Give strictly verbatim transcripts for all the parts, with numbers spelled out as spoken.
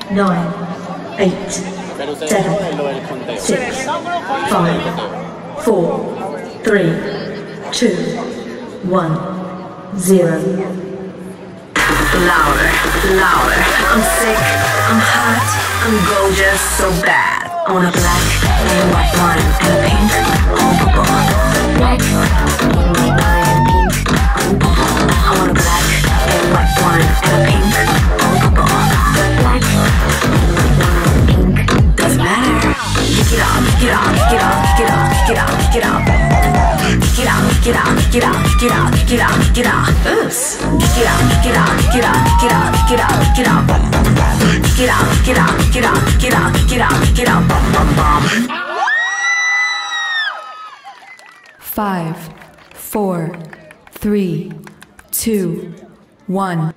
nine, eight, seven, six, five, four, three, two, one, zero. Louder, louder. I'm sick, I'm hot, I'm gorgeous, so bad. I want a black and white wine and a pink on black and white wine and pink on I want a black and white wine and a pink on black and white wine and pink. Doesn't matter. Kick it off, kick it off, kick it off, kick it off, kick it off, kick it off. Kick it out, kick it out, kick it out, kick it out, kick it out, kick it out. Oops. Kick it out, kick it out, kick it out, kick it out, kick it out, kick it out. Kick it out, kick it out, kick it out, kick it out, kick it out, kick it out. Bum bum bum. Five, four, three, two, one.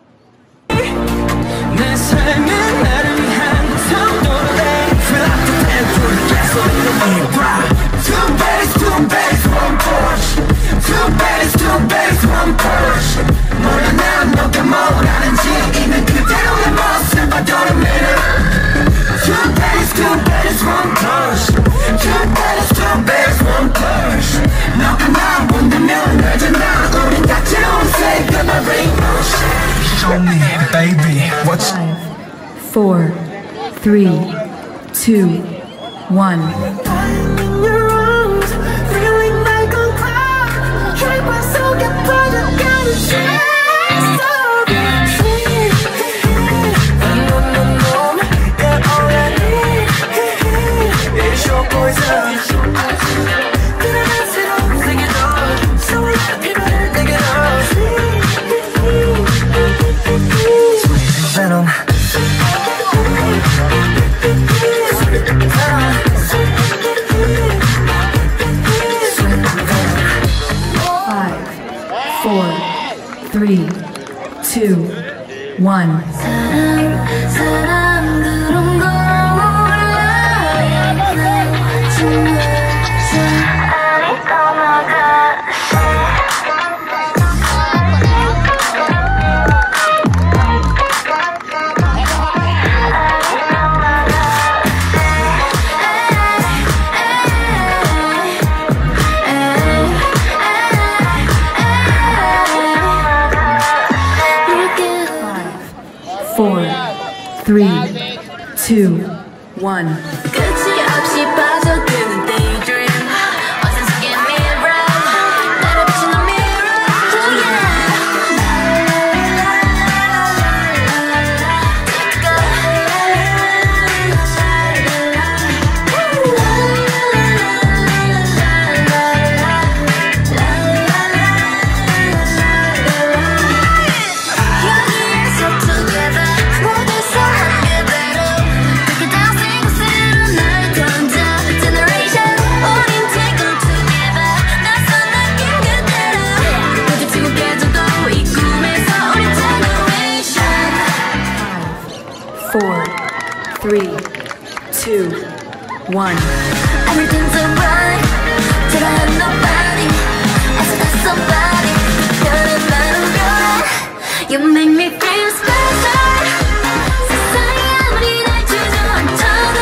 내 삶은 나를 위한 소도래. Fill up the tank for the gasoline. Two bags, two bags, one Porsche. Two bags, two bags, one Porsche. 몰라 난 너가 뭘 하는지 있는 그대로의 모습 I don't matter. Two bags, two bags, one Porsche. Two bags, two bags, one Porsche. 너가 나 본다면 너잖아. 우린 같이 온 색깔 my rainbow shine. Show me, baby, what's Five, four, three, two, one. Venom. Five, four, three, two, one. 사랑, 사랑 그런 걸 몰라. 정말 잘 떠나가. Four, three, two, one. 끝이 없이 빠져드는 daydream. 어색하게 mirror. 나를 비추는 mirror. Oh yeah. 여기에서 together. 모두서 함께대로. Break it down, sing a song, 날 던져. Generation, 우린 take on together. 낯선 느낌 그대로. 부딪히고 깨져도 이 꿈에서 우린 generation. Four, three, two, one. Everything's alright. till I have nobody. I said that's somebody. 별은 나는 별아. You make me feel special. 세상이 아무리 날 주저앉혀도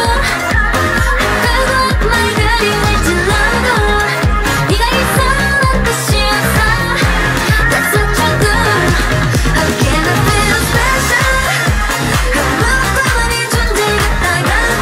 결국 말들이 날 찔러도 네가 있어는 뜻이었어. That's what you do. How can I feel special? 한번만의 존재가 다가도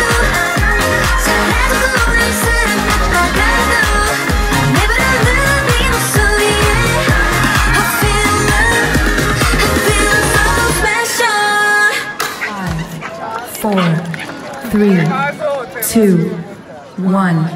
잘해줘도 날 사랑했다가도 Never ever 네 목소리에 I feel love. I feel so special. Four, three, two, one.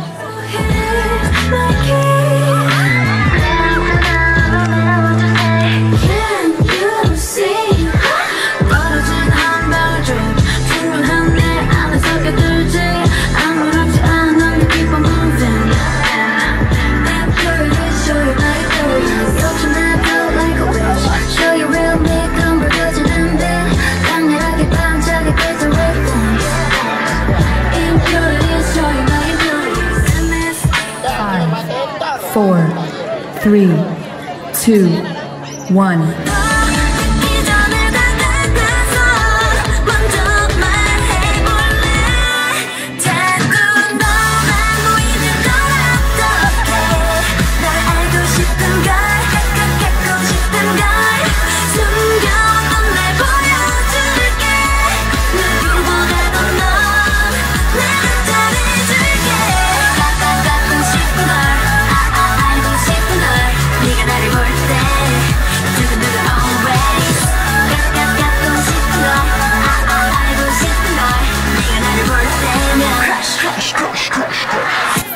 Can you see? 떨어진 한 방울 좀 충분한 내 안에 섞여들지 아무렇지 않은 keep on moving. I'm curious, show you my stories. Touching that felt like a wish. Show you real me, come bur겨지는 빛. 강렬하게 반짝이 빛을 reflect. Impurities, show you my impurities. Five, four, three, two, one. 이전에 다가가서 먼저 말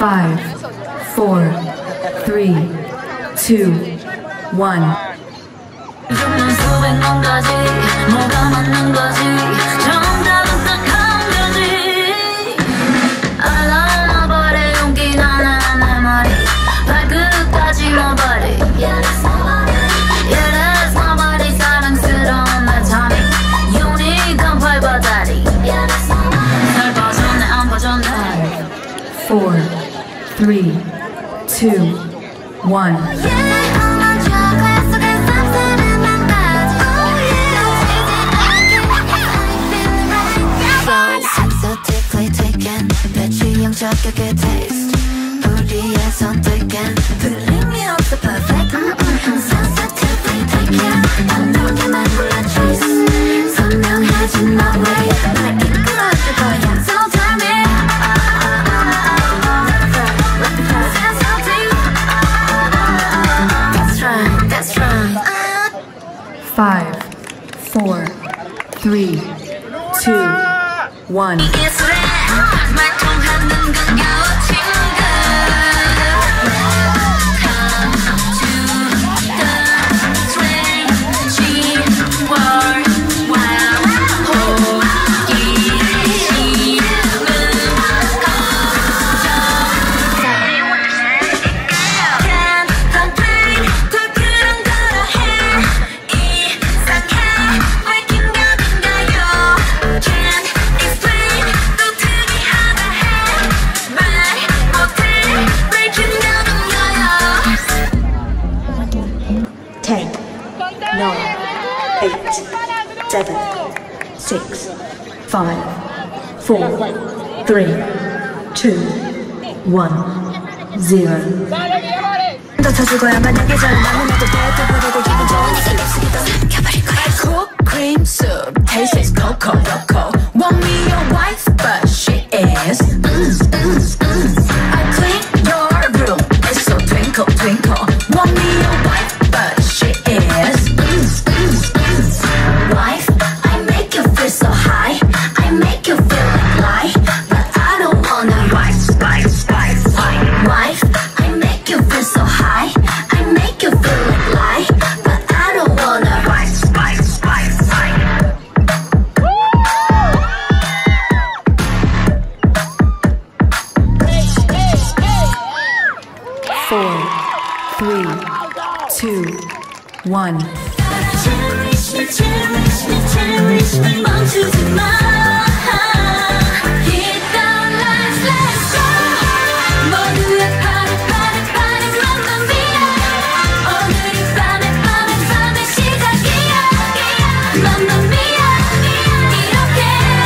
five, four, three, two, one. 수백 만 가지 뭐가 맞는 거지 정답은 딱 한 가지 알아 버려 용기 나는 내 말이 발끝까지 너버리 Yeah that's nobody 사랑스러운 내 잠이 유니콘 발바다리 잘 봐줬네 안 봐줬네 Four, three, two, one. 자격의 taste 우리의 선택은 feeling of the perfect sensitively taken 안동에만 몰라 trace 선명해진 my way 날 이끌어줄 거야 So tell me That's right, that's right Five, four, three, two, one. ten, nine, eight, seven, six, five, four, three, two, one, zero. 더 쳐주고야 만약에 절망은 해도 돼 두부리고 기분 좋으니까 립스틱이 더 삼켜버릴 거야 Cook cream soup taste is cocoa loco Want me your wife but she is mm, mm, mm. I clean your room it's so twinkle twinkle Want me your wife but she is mm, mm, mm. Wife I make you feel so high I make you feel like lie But I don't wanna wife wife wife wife Wife I make you feel so high I make you feel like lie But I don't wanna wife wife wife wife Four, three, two, one. Cherish me, cherish me, cherish me 멈추지 마 Hit the lights, let's go 모두의 party, party, party Mamma mia 오늘이 밤에, 밤에, 밤에 시작이야 Mamma mia 이렇게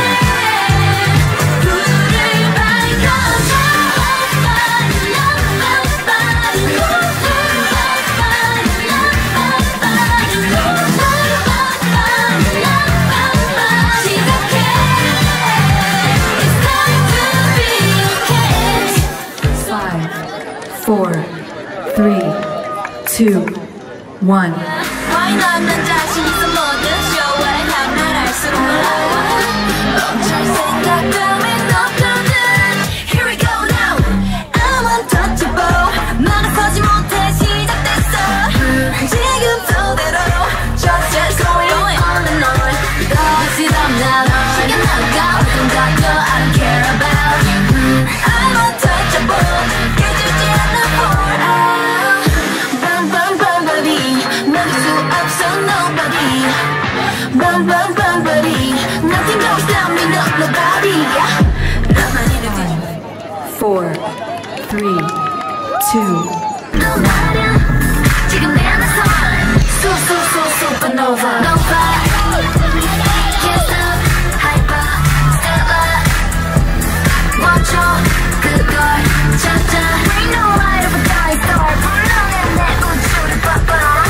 불을 밝혀줘 Body, love, body, body Love, body, body, love, body, body Love, body, love, body 시작해 It's time to be okay Five, four, three, two, one. Why not 난 자신 있어 뭐든 show what I have 날 알수록 놀라워 멈출 생각하면 없거든 Here we go now I'm untouchable 막아서지 못해 시작됐어 지금 to대로 Just just going on and on 다시 담나 시간 나가 어떤 각도 I don't care about I'm untouchable 깨지지 않는 for Bang bang bang buddy 막을 수 없어 nobody Bang bang bang buddy Nothing goes down me no nobody 나만 이름은 Four, three, two, 너라면 지금 내 안에서 So so so supernova Nova Can't stop hyper Still up 멈춰 그걸 찾아 Bring the light of a dying star 불러내 내 우주를 봐봐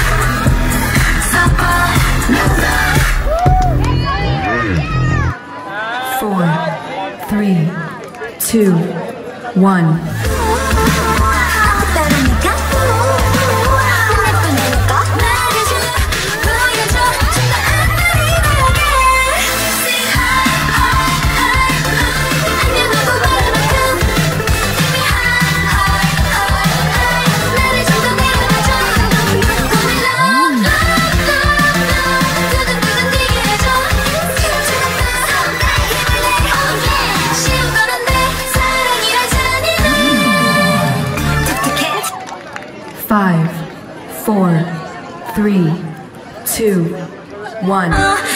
Supernova four, three, two, one. four, three, two, one.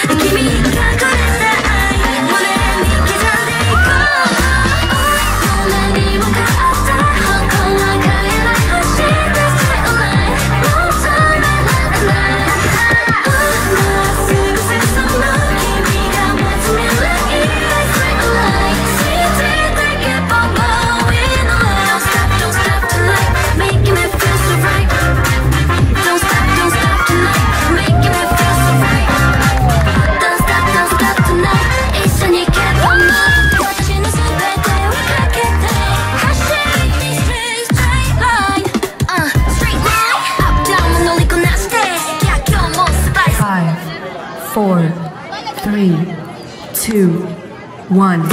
Four, three, two, one.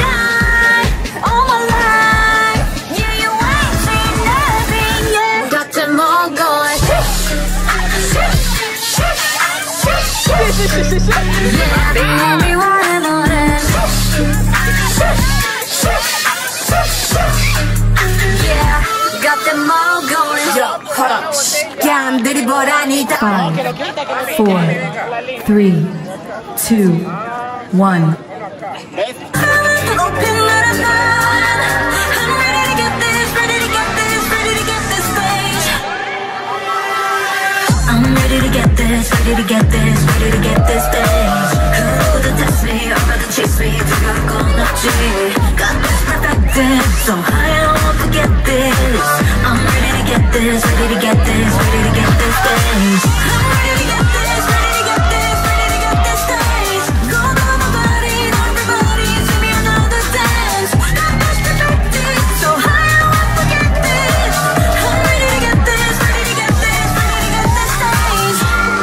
Five, four, three, two, one. I'm ready to get this, ready to get this, ready to get this stage. Who to test me, or rather chase me, figure out gonna cheat. Got this perfected, so high I don't want to get this. I'm ready to get this, ready to get this, ready to get this stage. I'm ready to get this, ready to get this, ready to get this stage. Go down my body, everybody, see me another dance. Got this perfected, so high I don't want to get this. I'm ready to get this, ready to get this, ready to get this stage.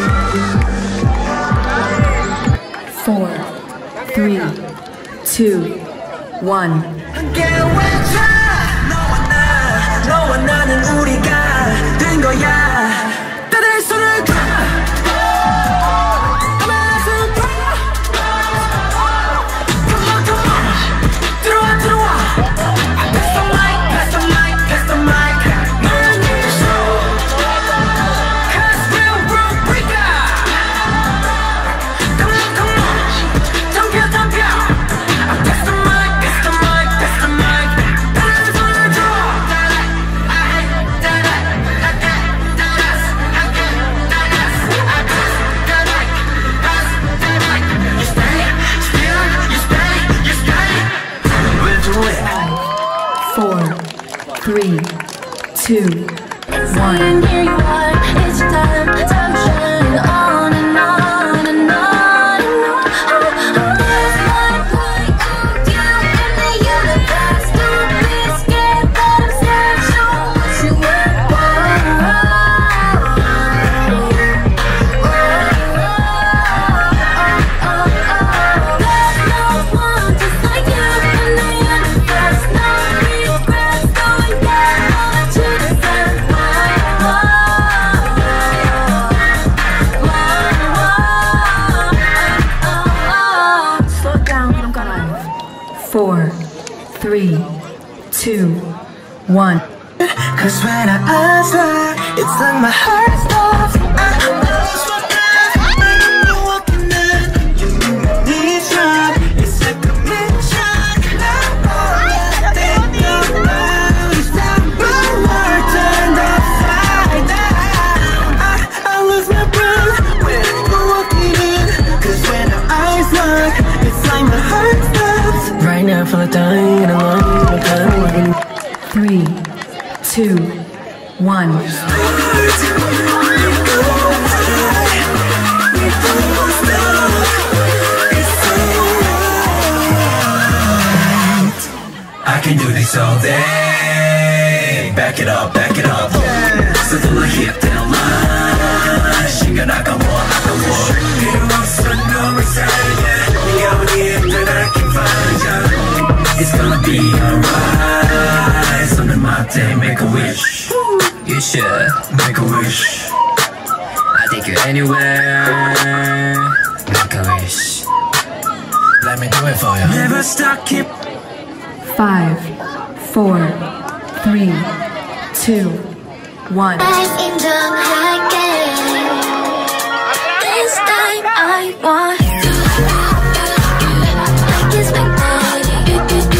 Four, three, two, one. 너와 나는 우리가 된 거야. 다들 손을 다 Come on, come on. 들어와, 들어와. Pass the mic, pass the mic, pass the mic. 너랑 내 show. Cause we're real breaker. Come on, come on. 덤벼, 덤벼. Pass the mic, pass the mic, pass the mic. 다들 손을 들어. Four, three, two, one. And here you are, it's your time, time to shine on and on and on and on. Oh, there's light going out you in the universe. Don't be scared that I'm scared, show what you work for. There's no one just like you in the universe. No regrets, go and get all that you deserve. Slow down, I'm gonna. Four, three, two, one. Cause when I eyes lock, it's like my heart stops. I lose my breath when you're walking in. You make my knees drop. It's like a mission. I think about you. Stop my world turned upside down. I, I lose my breath when you're walking in. Cause when our eyes lock, it's like my heart stops. Right now, I feel like dying and I'm on the Three, two, one. I can do this all day. Back it up, back it up. 서둘러 hit that line. 시간 아까워, 아까워. 필요 없어, 너무 이상해. 네가 어디에 있든 I can find you. It's gonna be alright. So on my day, make a wish. You should make a wish. I take you anywhere. Make a wish. Let me do it for you. Never stop, keep. Five, four, three, two, one. 인정할게. This time I want you. Kiss me, baby.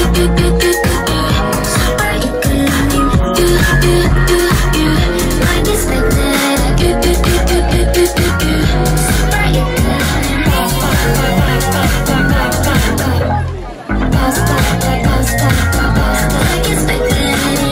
Super 이끌림. You, you, you, you. Like it's like that. You, you, you, you, you, you, you. Super 이끌림. Pasta, pasta, pasta. Like it's like that.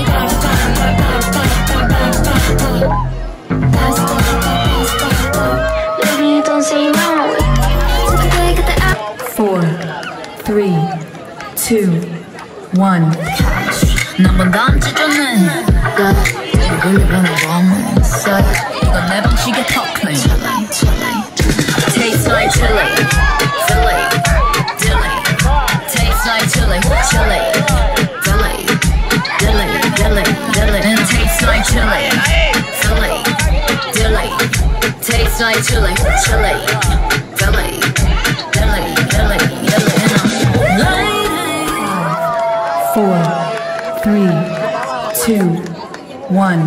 Four, three, two, one. 난번 다음 주 전에 이걸로 보는 너무 있어 이건 내 방식의 터크네 Tastes like chili, Philly, Dilly Tastes like chili, chili, Philly, Dilly, Dilly, Dilly And it tastes like chili, Philly, Dilly Tastes like chili, chili, Philly, Dilly, Dilly, Dilly And I'm lying Four, three, two, one.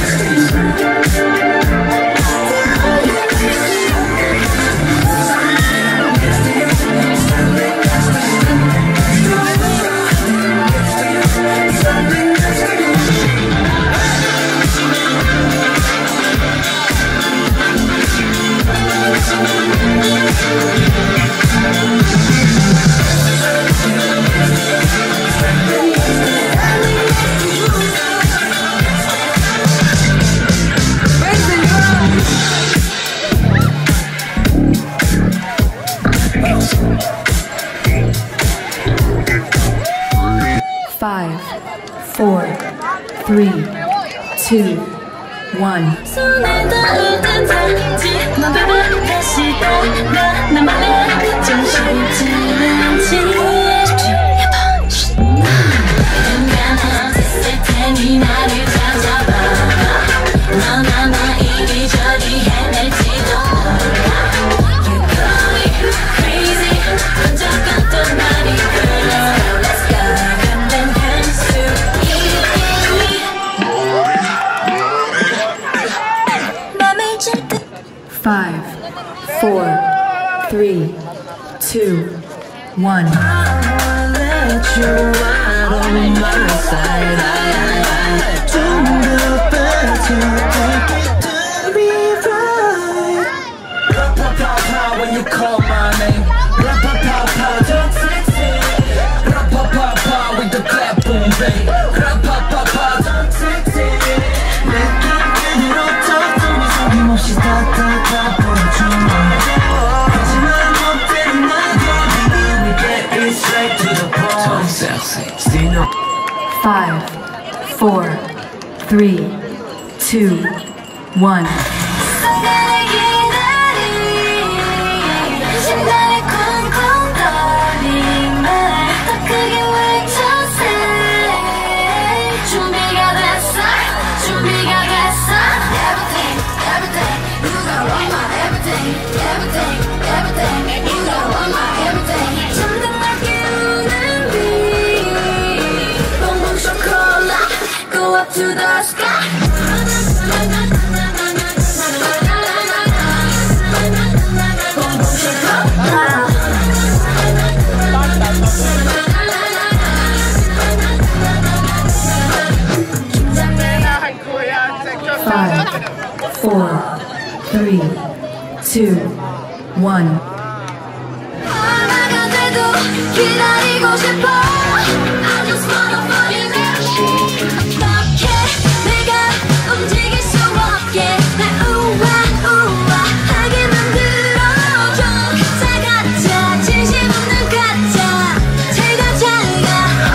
Five, four, three, two, one. 손에 닿을 땐 넌 바보 다시 떠나 내 맘에 좀 쉽지는 않지 인간은 있을 테니 나를 찾아봐 너나나 이리저리 헤맬지도 몰라 You go you crazy 혼자 같던 말이 흘러 Let's go 감당 할수 있니 맘을 줄 Five, four, three, two, one. I'll let you out on my side. I don't do better. Take it to be right. Pa pa pa pa when you call my name. Pa pa pa pa don't sexy. Pa pa pa pa with the clap boom bang. Pa pa pa pa don't sexy. 내게 그대로 덮던 이 속임없이 다다다 보여주마. 하지만 너 때는 나도 we get it straight to the point. So sexy. See no. Five, four, three, two, one. 순간을 기다리 심장이 쿵쿵 떨리면 더 크게 외쳐세 준비가 됐어 준비가 됐어 Everything everything you gotta want my everything everything everything you gotta want my everything 잠든 날 깨우는 빛 蹦蹦 chocolate go up to the sky Five, four, three, two, one. 하나가 돼도 기다리고 싶어 I just wanna fall in love 어떻게 내가 움직일 수 없게 날 우아 우아 하게 만들어줘 가짜 가짜 진심 없는 가짜 잘가 잘가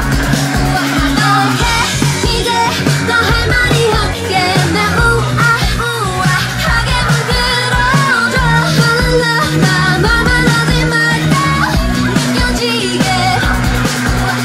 어떻게 이제 더 할 말이 없게 날 우아 우아 하게 만들어줘 랄랄라 나 말만 하지 말고 느껴지게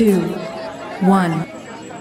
two, one. One,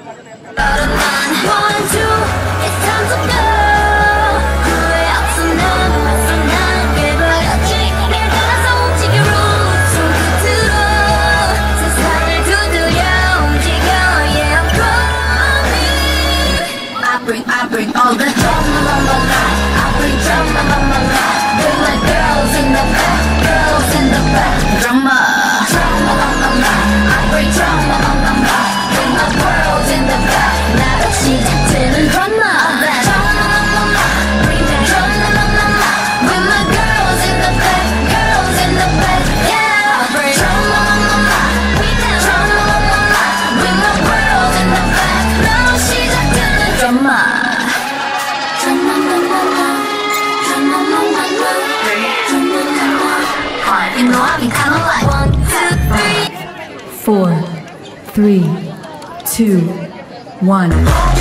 two, it's time to go. 후회 없어 넌 왔어 난 깨버렸지 길 따라서 움직여 손끝으로 세상을 두드려 움직여 Yeah, I'm coming. I bring, I bring all the drama on my life. I bring drama on my life. Bring my girls in the back, girls in the back. Drama, drama on my life. I bring drama on my life. Bring my girls in the back. 나로 시작되는 drama. Drama on my life. Bring that drama on my life. Bring my girls in the back, girls in the back. Yeah, I bring drama on my life. Bring that drama on my life. Bring my girls in the back. 나로 시작되는 drama. Drama, drama, drama, drama, drama, drama. You know I be kinda like one, two, three. Four, three, two, one.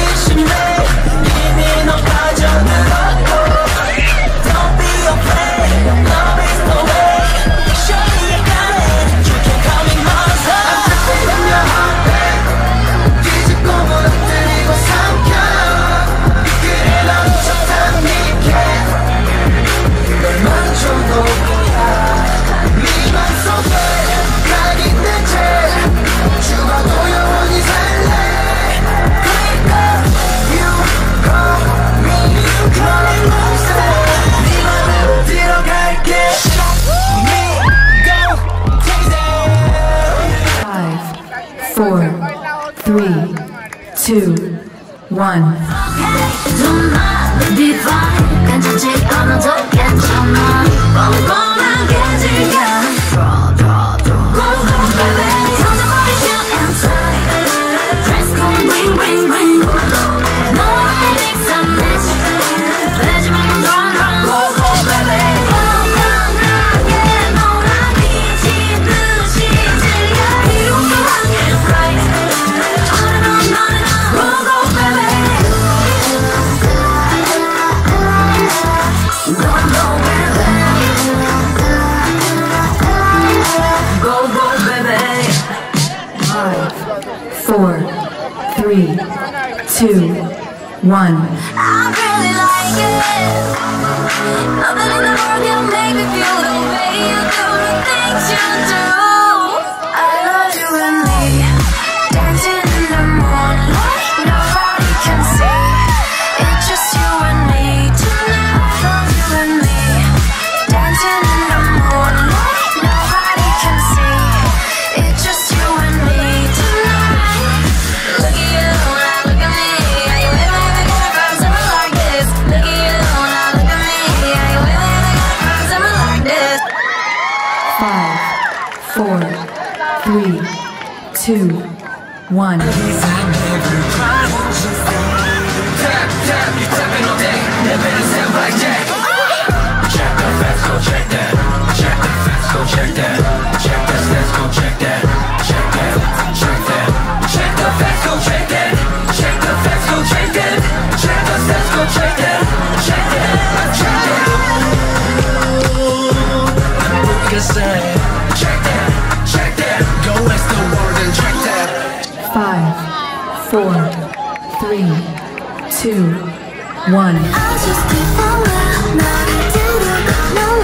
Four, three, two, one. Don't mind the divine. 괜찮지 않아도 괜찮아. 뻔뻔하게 즐겨. Go, go, baby. 터져버리죠 inside. Dress code ring, ring, ring. No one makes a mess. 빼지 말고 run, run. Go, go, baby. 뻔뻔하게 놀아미친 듯이 즐겨. 이루고 하게 right. On and on, on and on. Go, go, baby. Go, go, baby. Go, go, baby. Five, four, three, two, one. I really like it. Nothing in the world can make me feel the way you do the things you do. I love you and me, dancing in the moonlight. Nobody can see. It's just you and me tonight. I love you and me, dancing in the moonlight. Nobody can see. It's just you and me tonight. Look at you, now look at me. Are you ever gonna find someone like this? Look at you, now look at me. Are you ever gonna find someone like this? Five, four, three, two, one. Five, four, three, two, one. I just keep on running. 나를 들어가 놀래.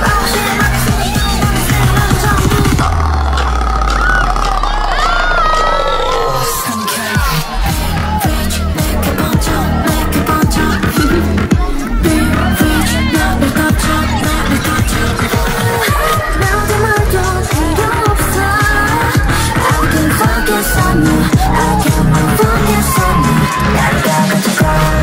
Reach, make it 번져, make it 번져. Be rich, 나를 덮쳐, 나를 덮쳐. 나도 말도 필요 없어. I can focus on you. I can focus on you. 나를 가가지고.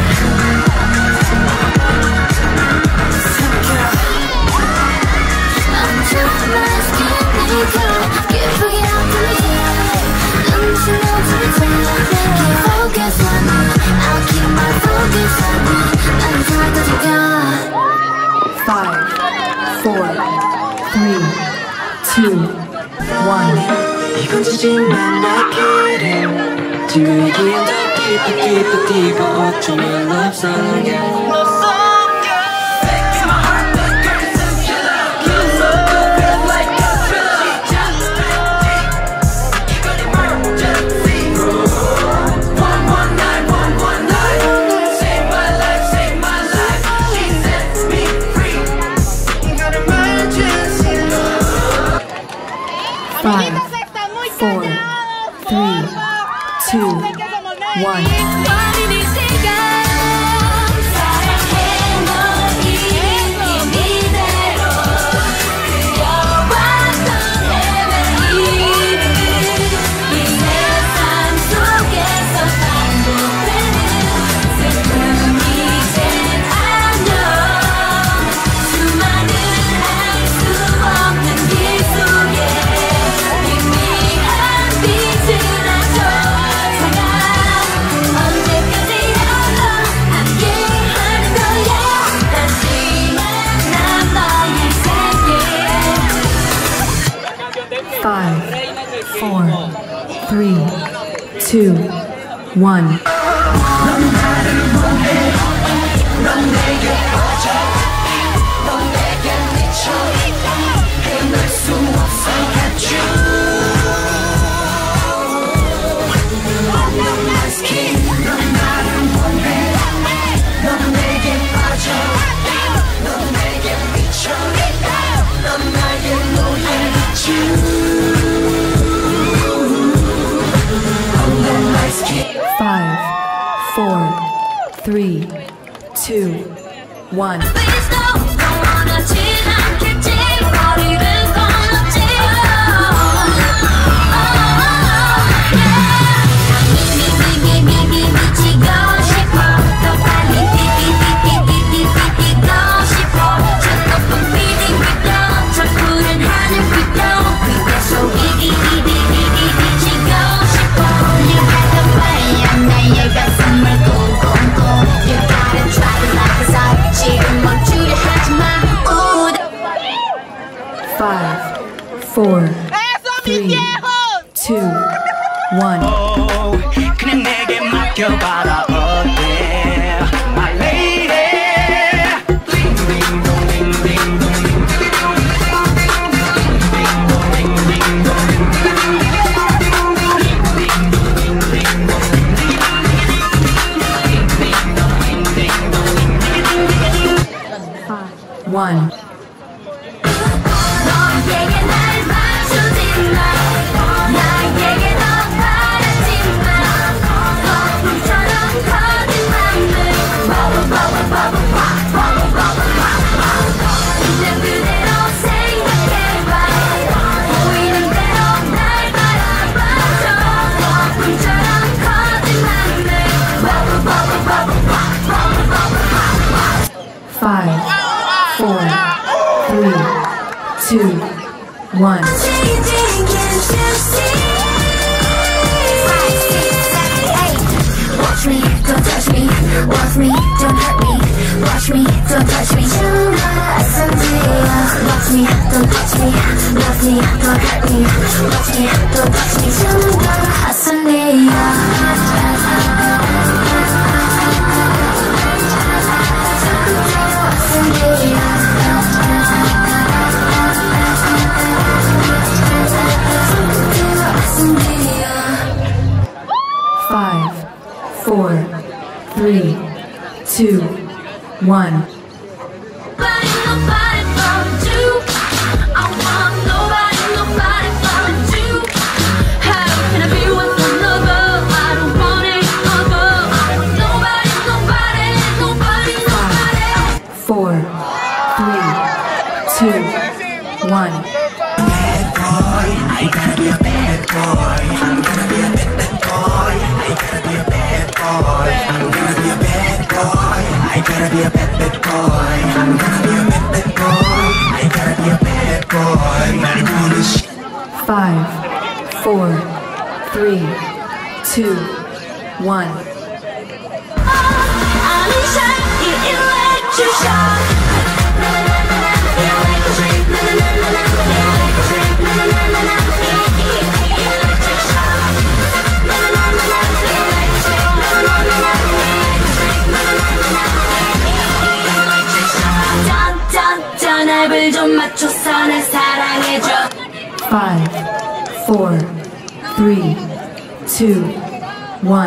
Five, four, three, two, one. 이건 지지만 나기를 뒤에기엔 더 깊이 깊이 깊어 어쩌면 love song one. Five, four, three, two, one. Five, four, three, two, one. Five, four, three, two, one. 그냥 내게 맡겨봐라 어때 my lady. One. Five, four, three, two, one. Watch me, don't touch me. Watch me, don't hurt me. Watch me, don't touch me. Watch me, don't touch me. Watch me, don't hurt me. Watch me, don't touch me. Five, four, three, two, one. Four, three, two, one. Bad boy, I gotta be a bad boy. I'm gonna be a bad, bad boy. I gotta be a bad boy. I'm gonna be a bad boy. I gotta be a bad, bad boy. I'm gonna be a bad, bad boy. I gotta be a bad boy. 날 부르시. Five, four, three, two, one. 랩을 좀 맞춰서 날 사랑해줘. Five, four, three, two, one.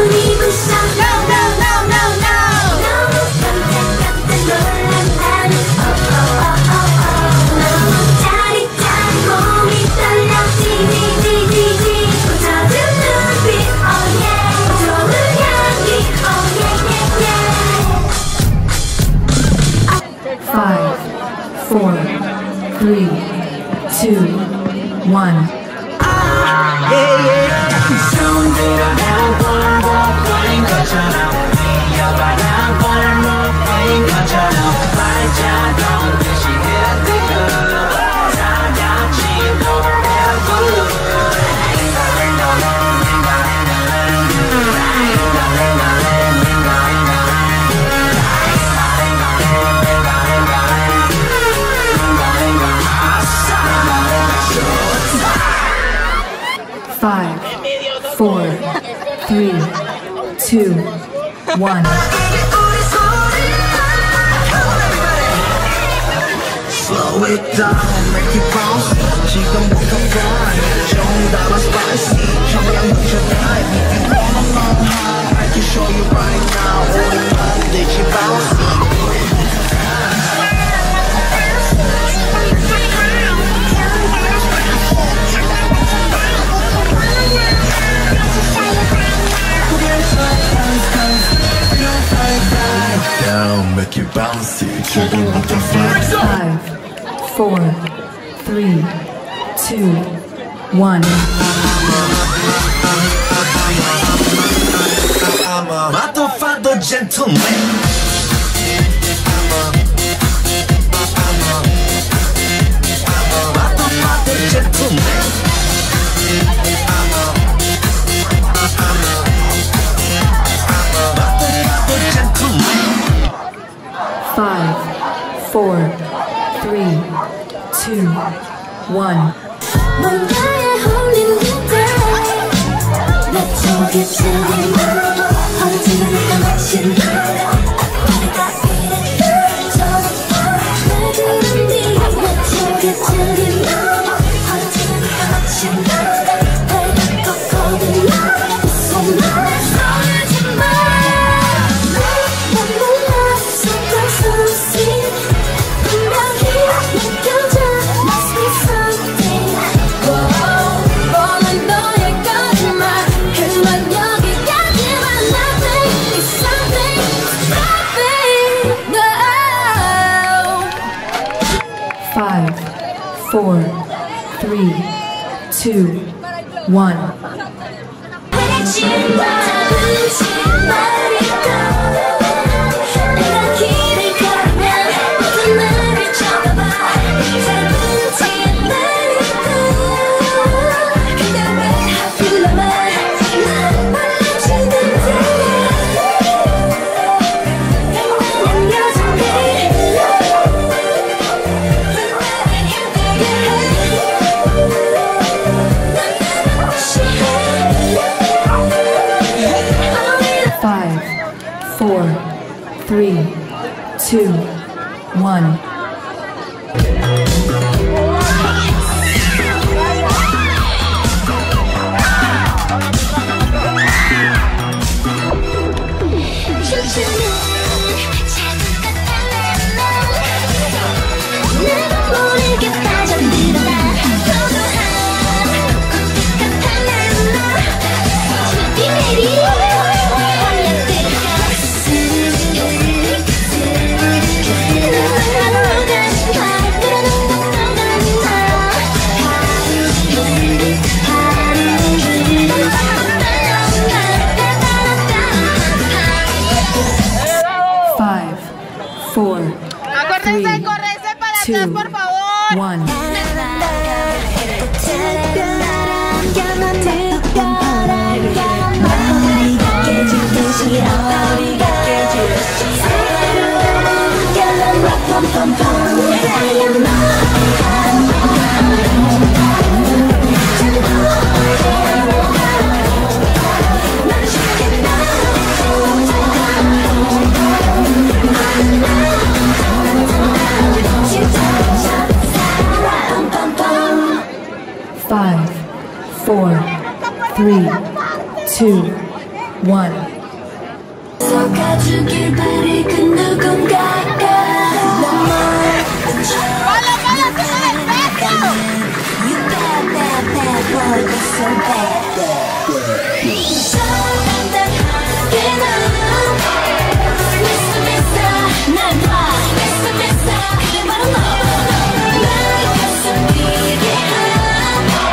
No, no, no, no, no. one. Five, four, three, two, one. Slow it down, make it bounce. 지금부터 fly, 좀 더 spicy. 청량 넘쳐나이. If you wanna know how, I can show you right now. 우리 만들지 bouncy. Down, make it bouncy. 지금부터 fly. Five, four, three, two, one. I'm a motherfucker gentleman. I'm a, I'm a, I'm a motherfucker gentleman. I'm a, I'm a, I'm a motherfucker gentleman. Five, four, three, two, one. 뭔가에 홀린 그대 내 쪽에 들린 너 어디가 마신 너 내가 이랬던 내 그런 네내 쪽에 들린 너 어디가 마신 너 내가 꺾어든 너 웃어 너의 손을 마 난 몰라 sometimes so sweet 분명히 느껴져 must be something. 뻔한 너의 거짓말 그만 여기까지만 nothing is something something no. Five, four, three, two, one. 하지 마 하지 말이다 내가 길을 가면 모두 나를 쳐다봐 잘못이 말이다 근데 왜 하필 나만 난 몰라주는데 행복한 여전히 왜 나를 힘들게 해난 무시해 Five, four, three, two, one. 내가 모르게 빠져들어가 고요한 콧대가 달래나 비 내리 올려들어가 스르르 스르르 눈물로 가진 발 그러는 것도 같나 하루를 하루를 Five, four, three, Acórrense, córrense para atrás, two, por favor. one. 특별한 야만 특별한 야만 우리가 깨지기 싫어 우리가 깨지기 싫어 새로운 야만 럼럼럼럼 Five, four, three, two, one. 속아주길 바래 그 누군가가 너만 ¡Pala, pala, pala, pala! You bad, bad, bad boy, you're so bad. So 담담하게 넌 미스터 미스터 날 봐 미스터 미스터 그게 바로 너 날 가슴 뛰게 한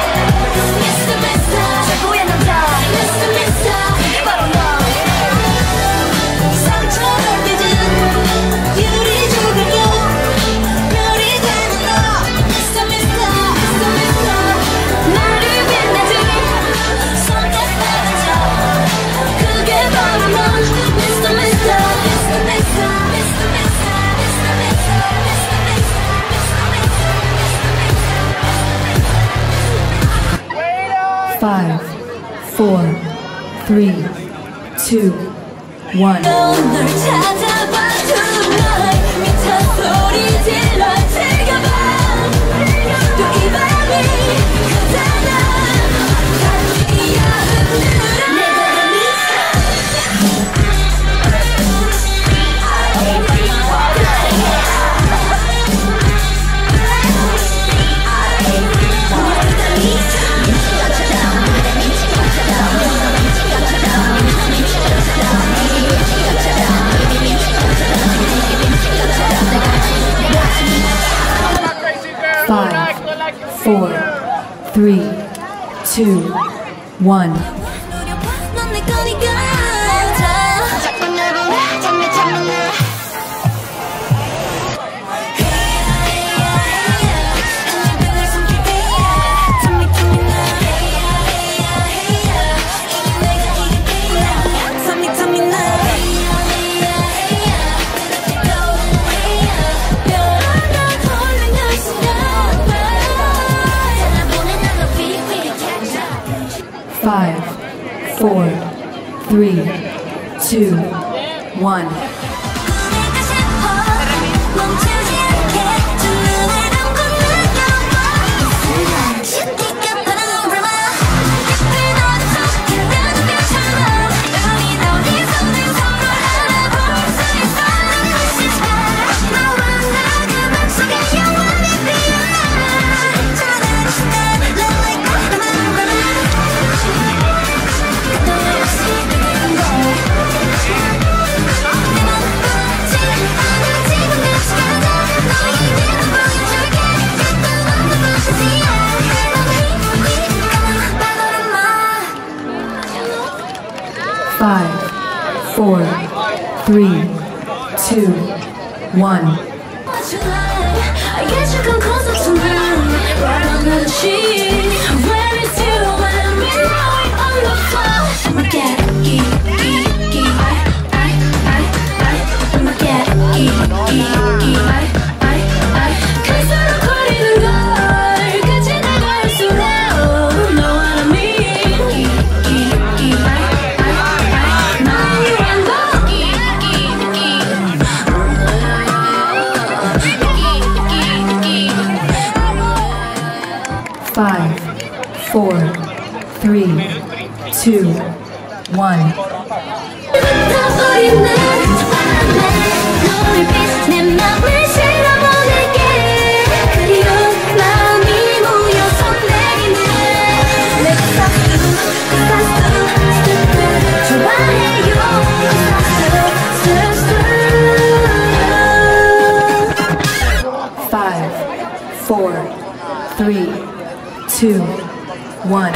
five, four, three, two, one. 널 찾아봐 tonight 미쳐 소리 질러 즐겨봐 또 이 밤이 가잖아 같이 흔들어 내가 Five, four, three, two, one. 넌 내 거니까 자꾸 너를 참내 참내 Five, four, three, two, one. Five, four, three, two, one. I guess you can close up tonight right under the sheet. Where is you when we know it on the floor? I'ma get geek, geek, geek. I, I, I, I. I'ma get geek, geek, geek. I, I, I. 갈수록 거리는 걸 끝이 나갈수록 know what I mean. Geek, geek, geek. I, I, I. Now you and go geek, geek, geek. Five, four, three, two, one. 내 맘을 실어보낼게 그리운 마음이 모여서 내리네 내가 사수 그 사수 슬픈 좋아해요 그 사수 슬슬 Five, four, three, two, one.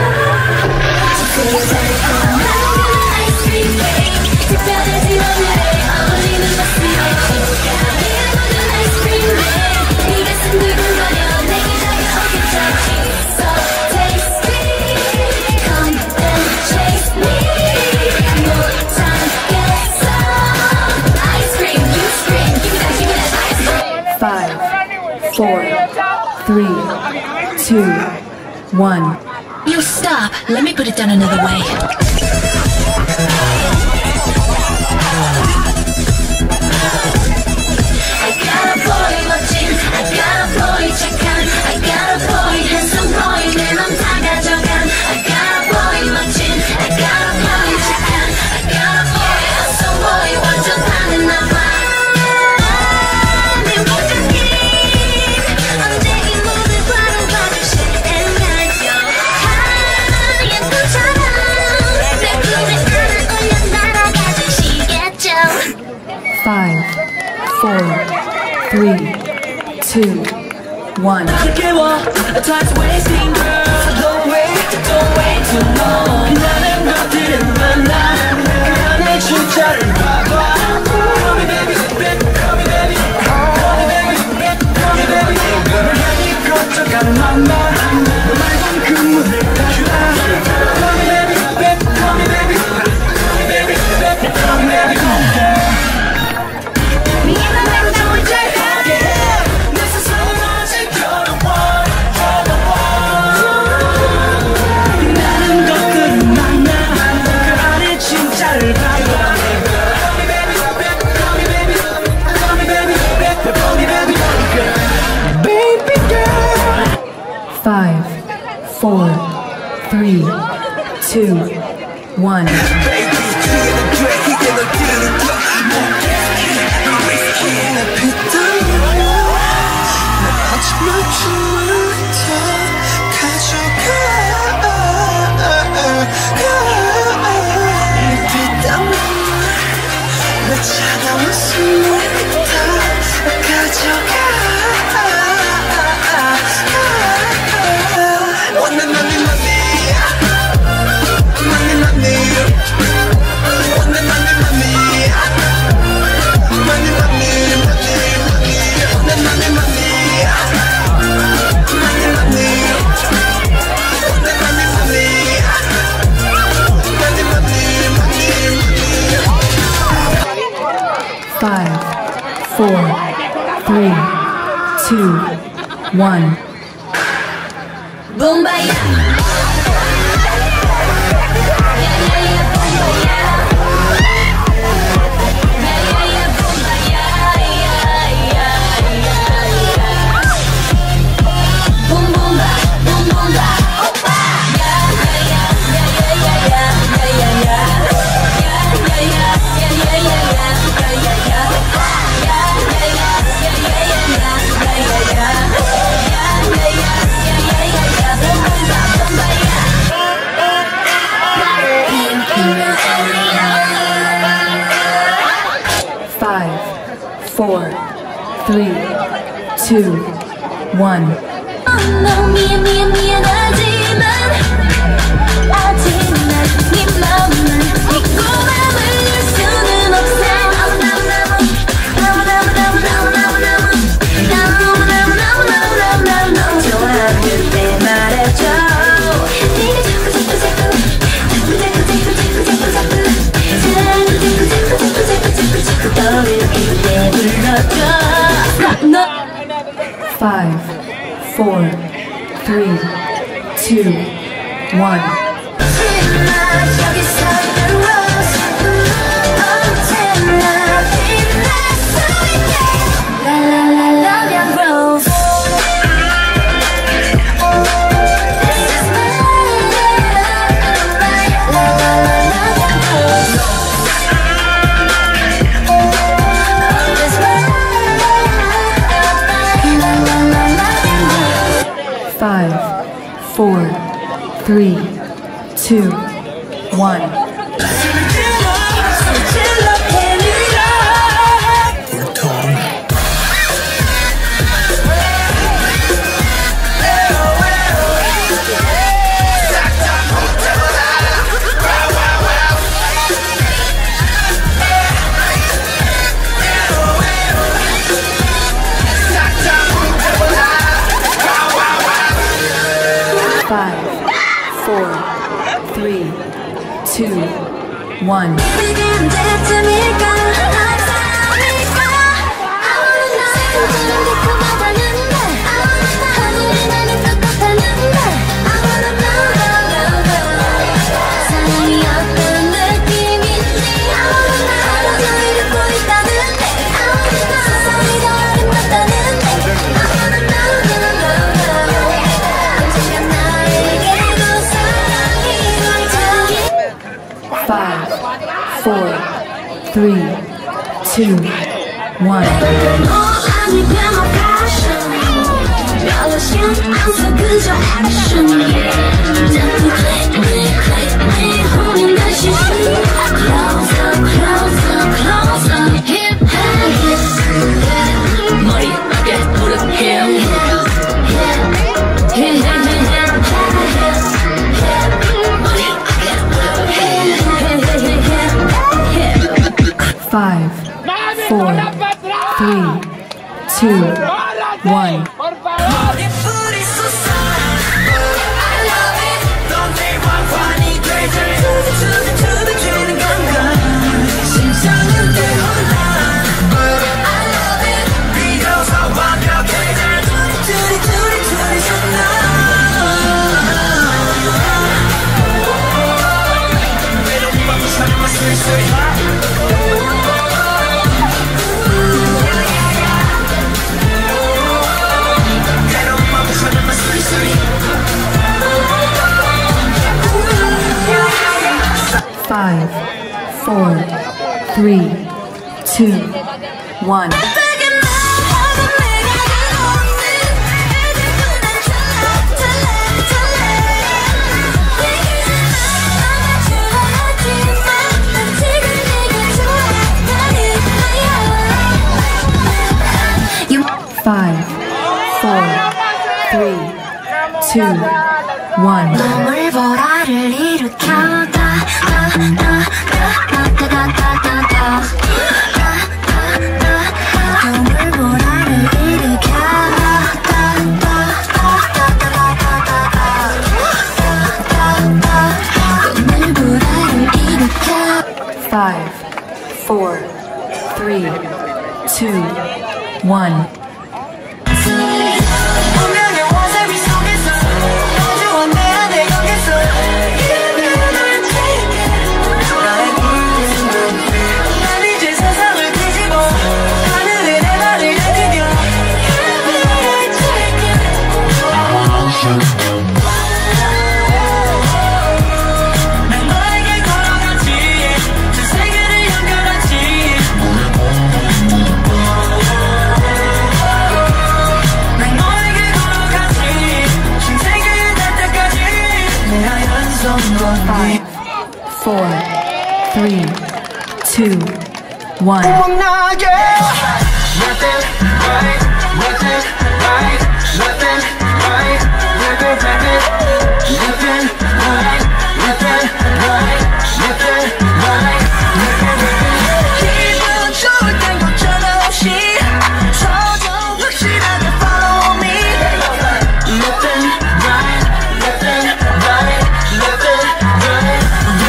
Five, four, three, two, one. You stop. Let me put it down another way. I got a boy 멋진 I got a boy 착한 I got a boy handsome boy 내 맘 다 가져간 I got a boy 멋진 I got a boy 착한 I got a boy handsome boy 완전 반했나 봐 내 모든 길 언제 이 모든 바로 봐주실 때나요 하얀 꽃처럼 내 꿈에 하늘 올려 날아가 주시겠죠 Five, four, three, two, one. 깨워 Time's wasting girl Don't wait, don't wait too long 빛나는 것들은 많아 그 안에 숫자를 봐봐 Call me baby, call me baby Call me baby, call me baby 널 향해 걷어가는 맘마 너 말곤 그 문을 닫아 Call me baby, call me baby Call me baby, call me baby 미안한 감정을 잘하게 내 세상을 아직 you're the one, you're the one four, three, two, one. Five, four, three, two, one. Bombaya. Five, four, three, two, one. 너 미안 미안 미안하지만 아직 난 네 마음만 믿고 남을 수는 없어. 좋아 그때 말해줘. 네가 자꾸 자꾸 자꾸 자꾸 자꾸 자꾸 자꾸 자꾸 Five, four, three, two, one. Five, four, three, two, one. Five, four, three, two, one. Five, four, three, two, one. Five, four, three, two, one. Five, four, three, two, one. Five, four, three, two, one. 눈물 보라를 일으켜 눈물 보라를 일으켜 눈물 보라를 일으켜 Five, four, three, two, one. 운명의 원잡이 속에서 마주한 내 안에 감겼어 나의 붉은 눈빛 난 이제 세상을 뒤집어 하늘에 내 발을 내디뎌 난 너에게 걸어갔지 두 세계를 연결하지 난 너에게 걸어갔지 신세계에 닿을 때까지 내가 연속 건디 Five, four, three, two, one. 나게 Left and right, left and right, left and right, left and right, left and right, left and right, left and right, left and right. 기분 좋을 땐 걱정 없이 서서 확실하게 follow me. Left and right, left and right, left and right,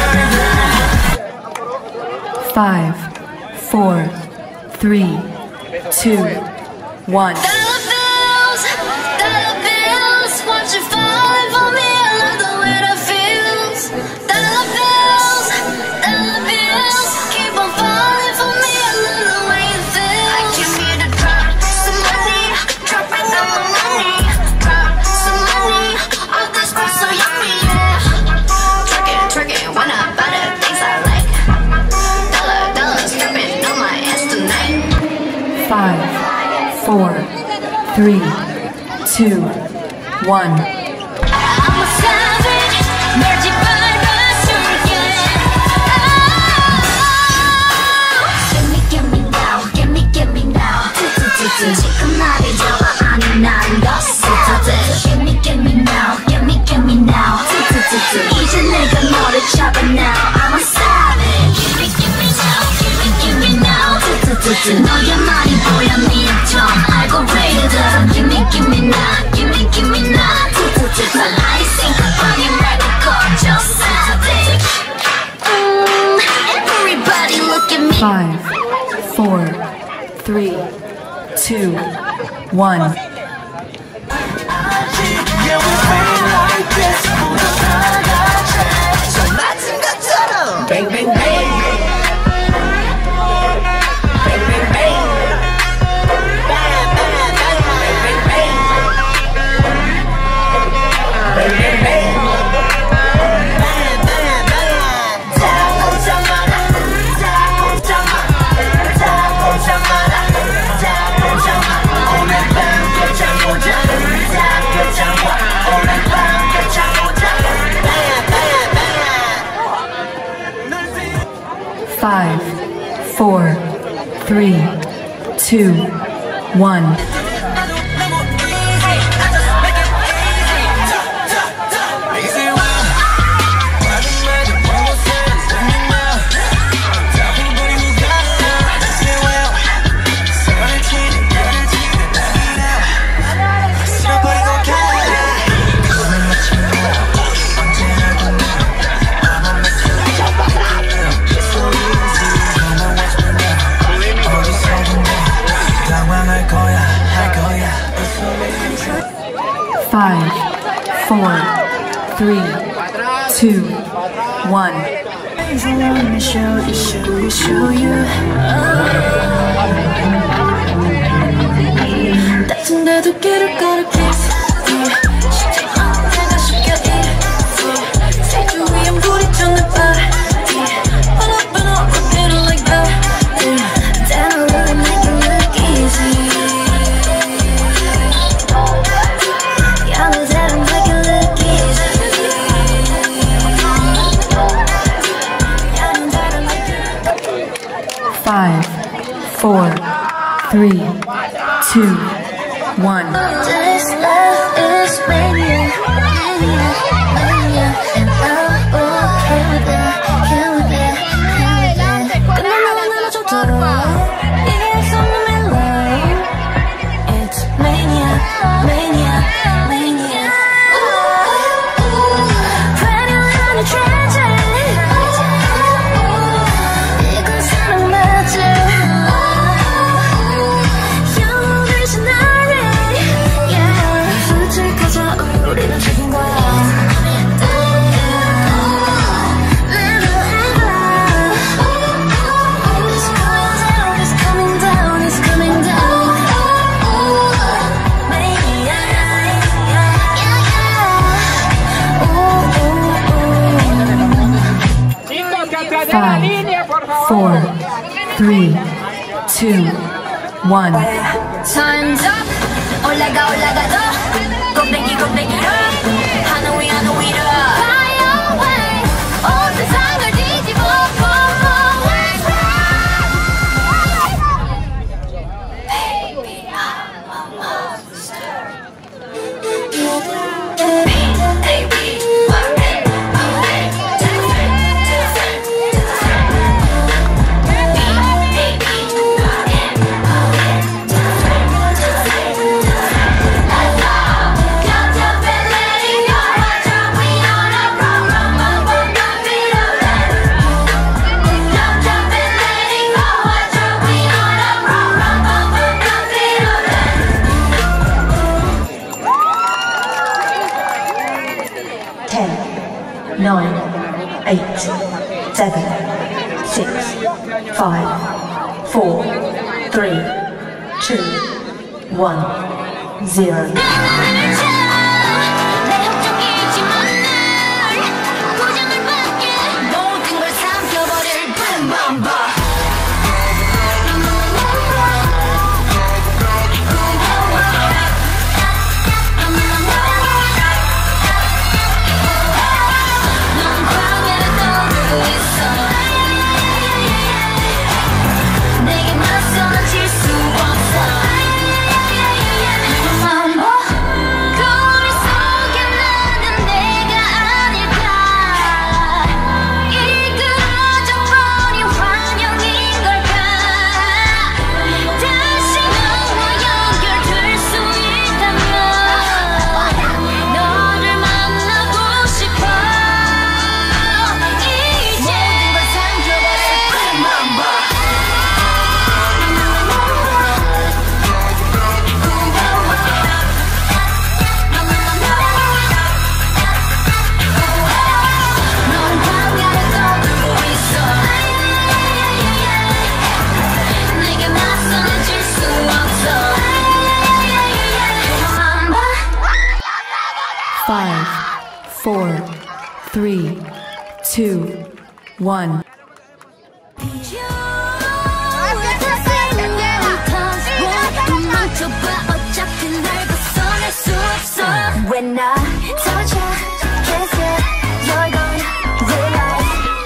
left and right. Five, four, three, two, one. Dollar bills, dollar bills, want you falling for me? I love the way that feels. Dollar bills, dollar bills, keep on falling for me. I love the way it feels. I came here to drop some money, dropping down my money, drop some money. All this food so yummy, yeah. Twerking, twerking, wanna buy the things I like. Dollar, dollars, dripping on my ass tonight. Five, four, three, two, one. I'm a savage, 널 짓밟아줄게. Gimme, gimme now, gimme, gimme now. 지금 나를 잡아 아니 난 너스타드. Gimme, gimme now, gimme, gimme now. 이제 내가 너를 잡아 now. I'm a savage. Gimme, gimme now, gimme, gimme now. 너의 말이 보여 미점 알고리즘. Gimme, gimme now, gimme, gimme now. 난 아이 생각하니 말고 꺼져 savage. Mm, Everybody look at me. Five, four, three, two, one. Yeah, we feel like this. 모두 다 같이 저 맞은 것처럼 Bang, bang, bang. Bang, bang, bang. Bang, bang, bang. Bang, bang, bang. Bang, bang, bang. Bang, bang, bang. 잡고 잡아라. 잡고 잡아. 잡고 잡아라. 잡고 잡아. 오늘 밤 펼쳐보자. 잡고 잡아. 오늘 밤 펼쳐보자. Bang, bang, bang. Five, four, three, two, one. Five, four, three, two, one. Let me show you, show you, show you. 따뜻한데도 길을 걸어 kiss you. 쉽지 않게 쉽게 easy. 세주 위엔 부딪혀 내 body. four, three, two, one. This love is mania, mania, mania, and I'm okay with that, okay with that, okay with that. 끝나면 나눠 줬더라. It's on my life. It's mania, mania, mania. Pretty little treasure. 이건 사랑 맞아. 영원히 나를, yeah. 솔직하자 우리는 죽은 거야. It's coming down, it's coming down. Mania, yeah, yeah. Ooh, ooh, ooh. Five, four, three, two, one. Time's up. 올라가 올라가 더. 곱빼기 곱빼기 up. 하늘 위 하늘 위로. Fly away. 온 세상을 뒤집어. Baby, I'm a monster. Baby, working, moving, different, different, different. Baby, working, moving, different, different, different. Let's go. Got your feeling, you're a drop, we on a roll, roll, roll, roll, roll, beat of it. Got your feeling, you're a drop, we on a roll, roll, roll, roll, roll, beat of it. ten, nine, eight, seven, six, five, four, three, two, one, zero. 내 협조이지만 날 고정을 받게 모든 걸 삼켜버릴 뿜뿜뿜. 넌 광야를 떠오르고 있어. 내게 맞서는 질 수 없어. 맘보 거울 속에 나는 내가 아닐까. 이끌어져 버린 환영인 걸까. 다시 너와 연결될 수 있다면 너를 만나고 싶어. 이제 모든 걸 삼켜버릴 맘보. 넌 광야를 떠들고 있어. 내게 맞서는 질 수 없어. Five, four, three, two, one. 어차피 날 벗어날 수 없어. When I touch you, kiss you, you're gone, realize.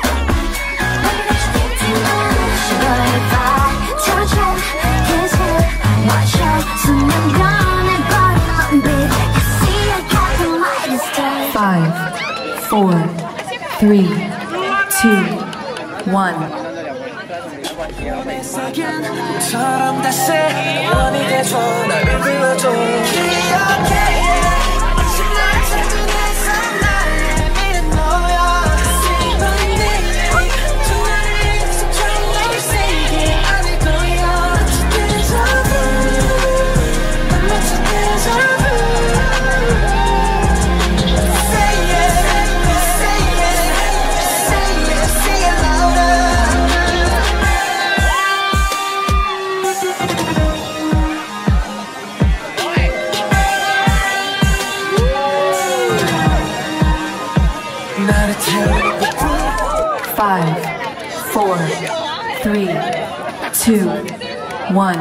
But if I touch you, kiss you, watch you, 숨은 변해버린 빛. You see I got the lightest touch. Five, four, three, two, one. 처럼 다시 원이 돼줘 나를 불러줘 기억해 아직 날 찾은 햇살 나의 미래 너야 시간이 두 나를 익숙한 널 세게 아닐 거야 Deja vu 마치 Deja vu Say it, say it, say it, say it louder Five, four, three, two, one.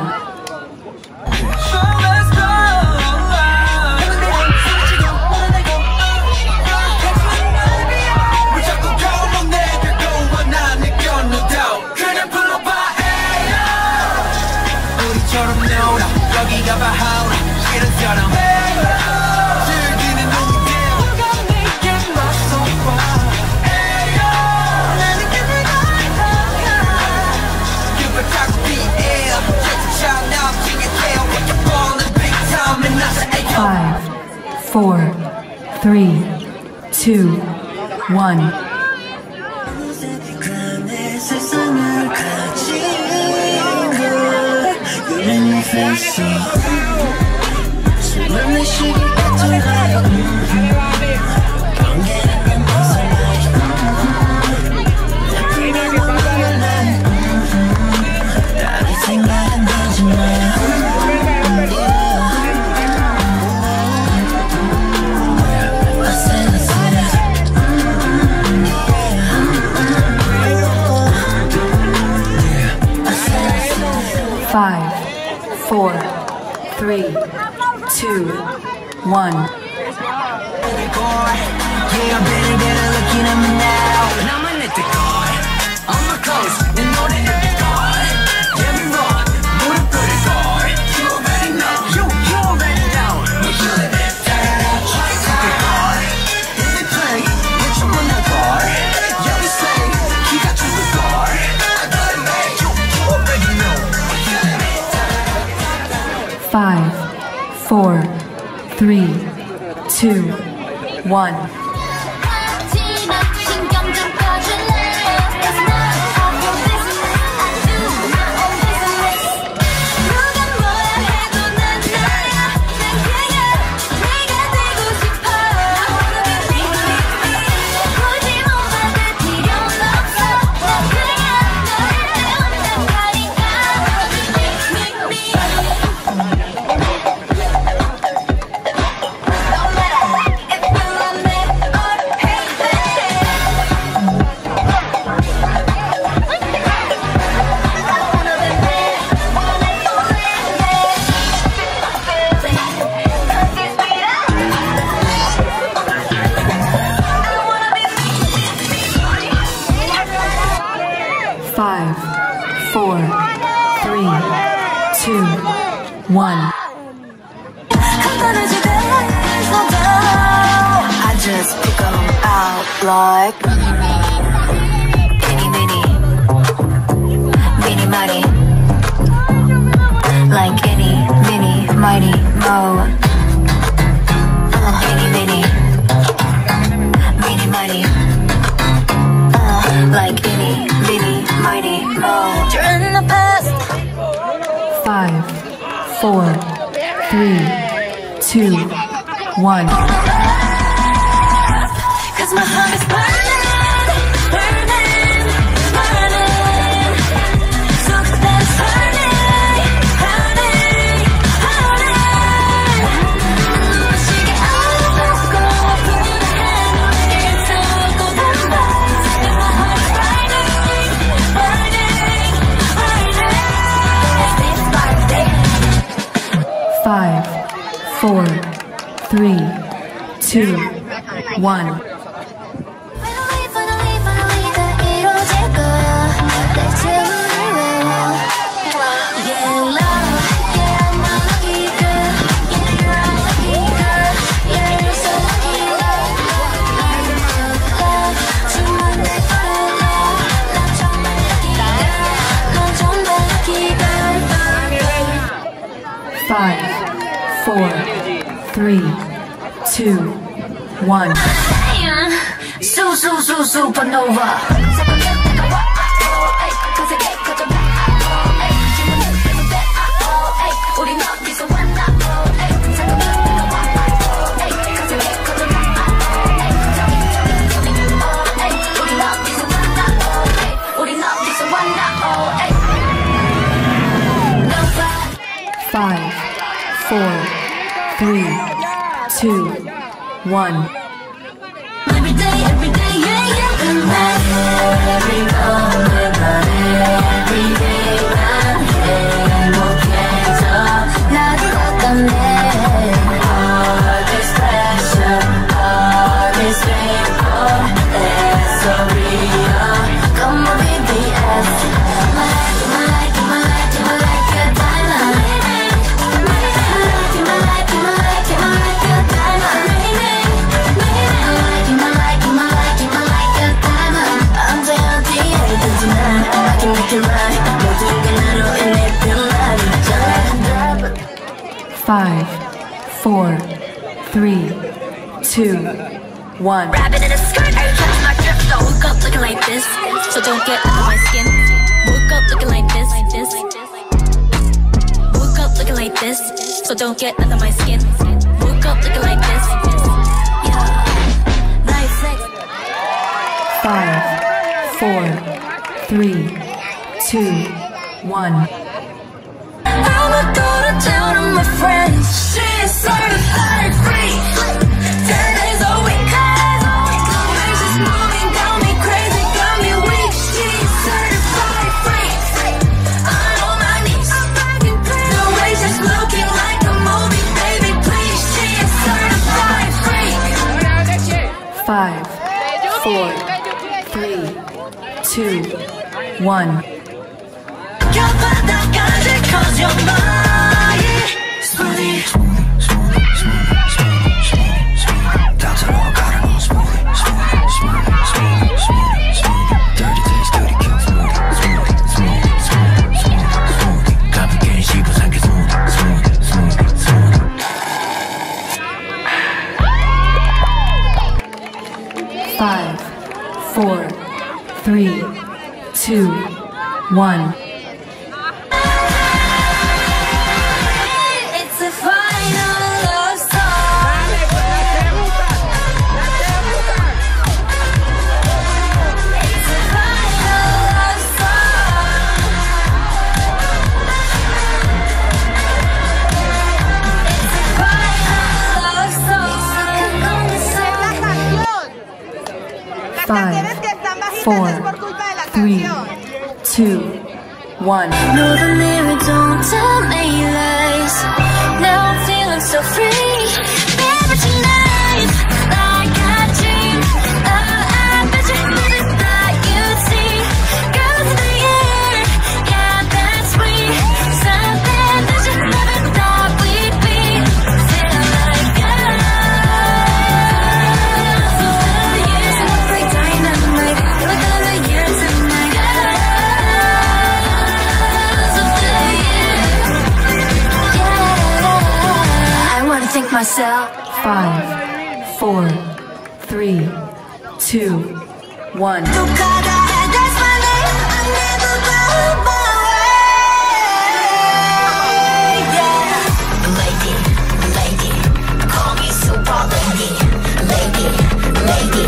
왜 자꾸 걸어 내게 go 원하는 건 no doubt 그냥 불러봐 에요 three, two, one. Five, four, three, two, one. Yeah, better get a looking at me now. And I'ma let the guard on my coast and know that every guard, every rod, put it put it guard. You already know, you you already know. You feel it, turn it up, try to take it guard. If they play, put you on the guard. Yeah, we say, he got you the guard. I got it, man. You you already know. Five, four, three, two, one. Five, four, three, two, one. I just pick 'em out like Mini mini, mini mighty, like any mini mighty mo. Uh, mini mini, mini mighty, uh, like any mini mighty mo. You're in the past. Five, four, three, two, one. Cause my heart is burning, burning, burning. So that it's hurting, hurting, hurting. She get out of the school, put in the hand, it's a golden bus. And my heart is burning, burning, burning. Five, four, three, two, one. Finally, finally, finally, 다 이루어질 거야. 내 제물을 외워. Yeah, love, yeah, I'm a lucky girl. Yeah, you're a lucky girl. Yeah, you're so lucky, love, love, love, love. 주문을 걸어라. 난 정말 lucky girl. 난 정말 lucky girl. Five, four, three, two, one. Su su su supernova. Five, four, three, two, one. Every day, every day, yeah, yeah. My every moment, my every day, 난 행복해져. 나도 어떤데? All this pressure, all this paper, it's so real. Come on, B T S. My life, my life, my life, my life, a diamond. My life, my life, my life, my life, a diamond. My life, my life, my life, a diamond. 언제 어디에 있든지나 I can make it right. 모든 게 나로 인해 변하리잖아. Five, four, three, two, one. Rabbit in a skirt, are you catching my drift? So woke up looking like this, so don't get under my skin. Woke up looking like this, like this. Woke up looking like this, so don't get under my skin. Woke up looking like this, yeah. Life flex. Five, four, three, two, one. I'ma go to town on my friends. She's certified free. Ten days a week. The way she's moving got me crazy, got me weak. She's certified free. I'm on my knees. The way she's looking like a movie, baby, please. She's certified free. Five, four, three, two, one. Cause your body smoothie, smoothie, smoothie, smoothie, smoothie, smoothie. Down to all got it on smoothie, smoothie, smoothie, smoothie, smoothie, smoothie. Dirty taste, dirty kill, smoothie, smoothie, smoothie, smoothie, smoothie, smoothie. 가볍게 씹어 삼켜 smoothie, smoothie, smoothie, smoothie. Five, four, three, two, one. Five, four, three, two, one. No, the mirror don't tell me lies. Now I'm feeling so free. Baby, tonight, like I dreamed. Oh, I bet you never thought you'd see. Girls in the air, yeah, that's sweet. Something that you never thought we'd be. Feeling like us. So the years in the break dynamite. Look at the years in my think myself. Five, four, three, two, one. Look how the head, that's my name. I never go my way. Yeah. Lady, lady, call me super lady. Lady, lady.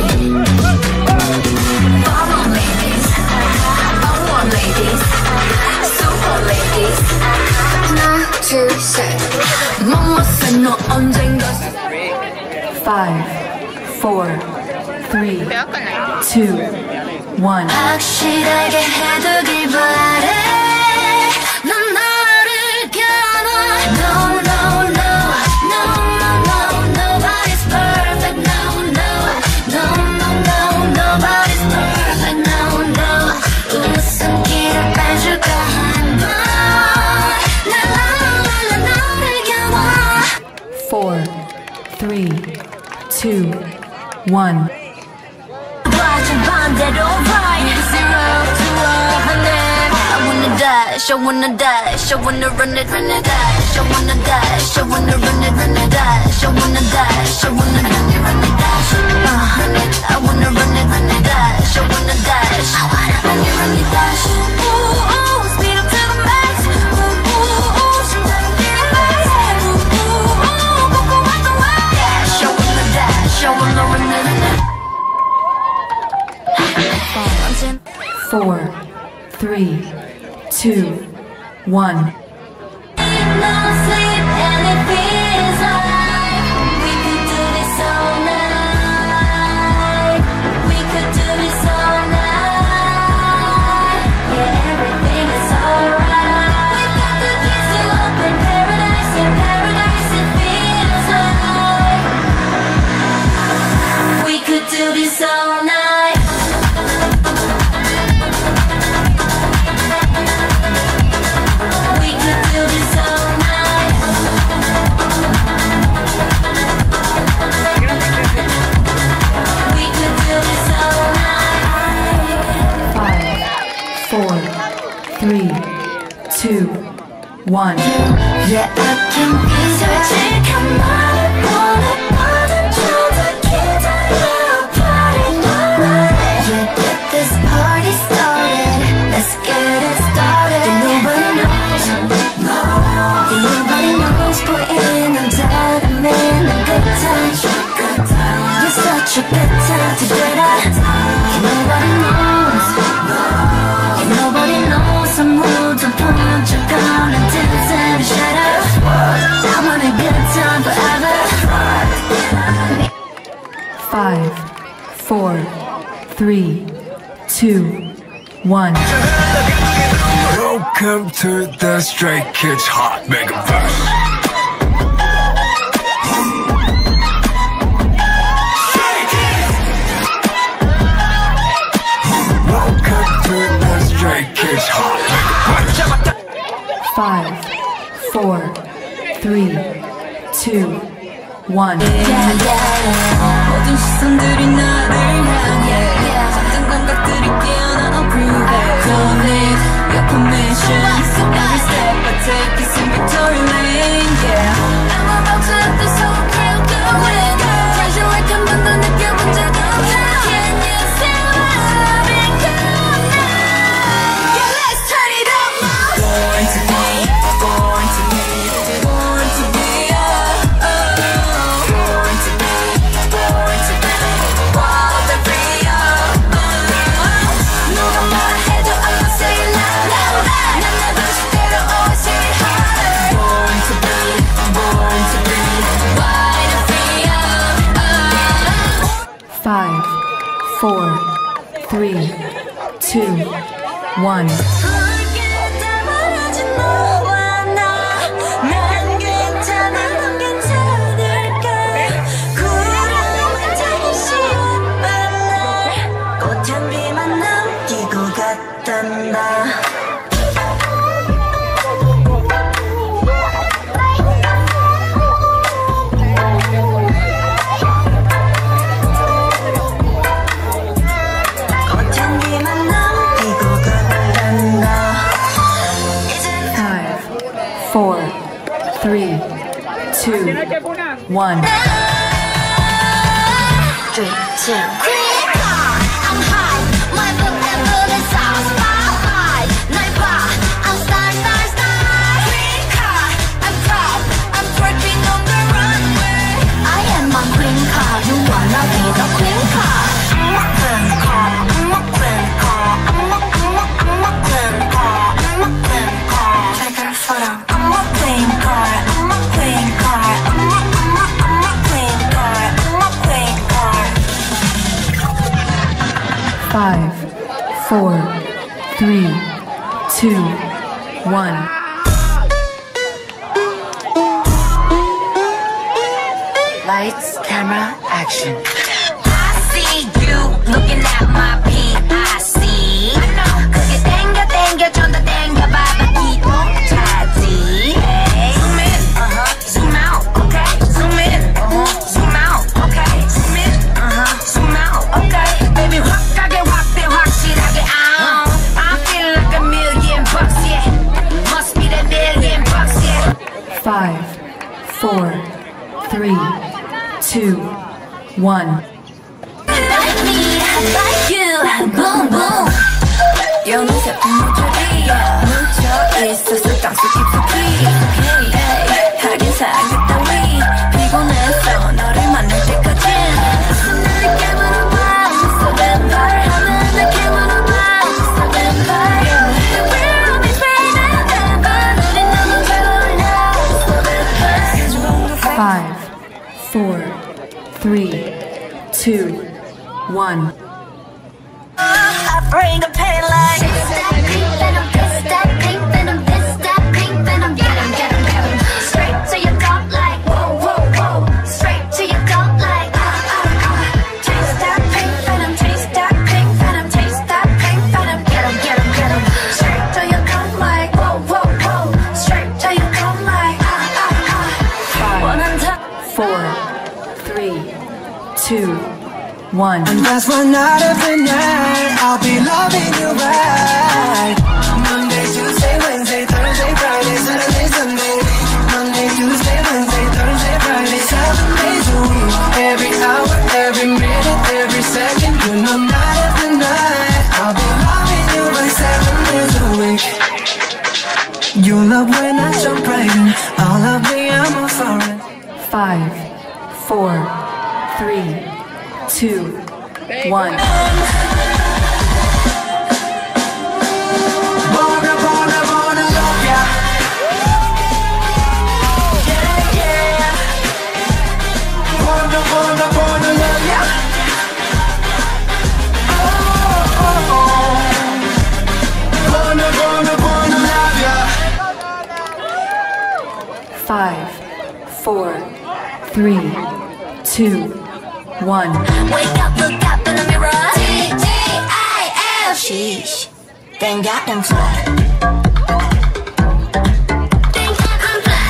Come on, ladies. I want ladies. Super ladies. Not to say. Mama said no 언젠가. Five, four, three, two, one. 확실하게 해두길 바래. 난 너를 겨눠. No, no, no, no, no, no, nobody's perfect. No, no, no, no, no, nobody's perfect. No, no, 웃음기를 빼줄까 한 번. 나, 나, 나, 나, 너를 겨눠. Four, three, two, one. watch 반대로 right zero to a hundred. I wanna dash, I wanna dash, I wanna run it, run it, dash. I wanna dash, I wanna run it, run it, dash. I wanna dash, I wanna run it, run it, dash. Uh, I wanna run it, run it, dash. I wanna dash, I wanna run it, run it, dash. Ooh, ooh, speed up to the max. Ooh, ooh, ooh, 심장이 뛰어나지. Ooh, ooh, ooh, 걷고 왔던 way. Dash, I wanna dash, I wanna run it, run it. Four, three, two, one. No sleep and it feels like we could do this all night. We could do this all night. Yeah, everything is alright. We got the keys to open paradise. In paradise it feels like we could do this all night. Three, two, one. Yeah, I can be 솔직한 말을 원해. 모든 좀 straight up. Nobody knows. Nobody knows I'm moved to punch a gun and dance and shut up. I want a good time forever. Five, four, three, two, one. Welcome to the Stray Kids Hot Megaverse. Welcome to the Stray Kids Hot Megaverse. Five, four, three, two, one. 모든 시선들이 나를 향해 모든 감각들이 깨어난 approve it. Don't need your permission. Every step I take is in victory lane. Yeah, I'm about to let this whole crowd go in. Treasure like I'm on the 느껴본 적 없어. Can you see what I've become now? Yeah, let's turn it up now. Born to be, born to be, born to be. Oh, oh. Born to be, born to be. Wild and free. Oh, oh. 누가 말해도 I'ma say it loud, loud. 난 내 방식대로 always say it harder. Born to be, born to be. Wild and free. Oh, oh. Five, four, three, two, one. 모르겠다 말하지 너와 나. 난 괜찮아 넌 괜찮을까. 구름은 잠시 만날 꽃향기만 남기고 갔단다. 꽃향기만 남기고 갔단다. 이제 Five, four, three, two, one. Three, two, Green car, I'm high. My book and book is out. Spotlight, night bar, I'm star, star, star. Green car, I'm proud. I'm twerking on the runway. I am my green car. You wanna be the queen car? I'm a queen car. I'm a queen car. I'm a, I'm a, I'm a queen car. I'm a queen car. Take a photo. I'm a queen car. I'm a queen car. I'm a, I'm a, I'm a queen car. I'm a queen car. Five, four, three, two, one. Lights, camera, action. I see you looking at my P I C. 그게 땡겨 땡겨 좀 더 땡겨봐봐 기똥차지. Zoom in, uh-huh, zoom out, okay. Zoom in, uh-huh, zoom out, okay. Zoom in, uh-huh, zoom out, okay. Baby 확하게 확대 확실하게 out. I feel like a million bucks, yeah. Must be that million bucks, yeah. Five, four, three, two, one. Like me, like you, boom boom. 영혼새 모조리 묻혀 있어서 땅속 깊숙이. 하긴 사겠다 위 피곤했어 너를 만날 때까지. 나를 깨물어봐, so vampire. 하늘을 깨물어봐, so vampire. We're always raining vampire. 우린 너무 배불러, so vampire. Five, four, three, two, one. I bring the pain like that pink venom, piss that pink venom, piss that pink venom. Get 'em, get 'em, get 'em. Straight to your gut like whoa, whoa, whoa. Straight to your gut like ah, ah, ah. Taste that pink venom, taste that pink venom, taste that pink venom. Get 'em, get 'em, get 'em. Straight to your gut like whoa, whoa, whoa. Straight to your gut like ah, ah, ah. 원한다. Four, three, two, one. And that's why night after night I'll be loving you right. Monday, Tuesday, Wednesday, Thursday, Friday, Saturday, Sunday. Monday, Tuesday, Wednesday, Thursday, Friday, seven days a week. Every hour, every minute, every second. You know night after night I'll be loving you by seven days a week. You love when I jump right in. All of me, I'm all for it. Five, four, three, two, one. Wanna, wanna, wanna love ya. Yeah, yeah. Wanna, wanna, wanna love ya. Oh, oh, oh. Wanna, wanna, wanna love ya. Five, four, three, two, one. Wake up, look up in the mirror. T G I F. Sheesh. Thank God I'm fly. Thank God I'm fly.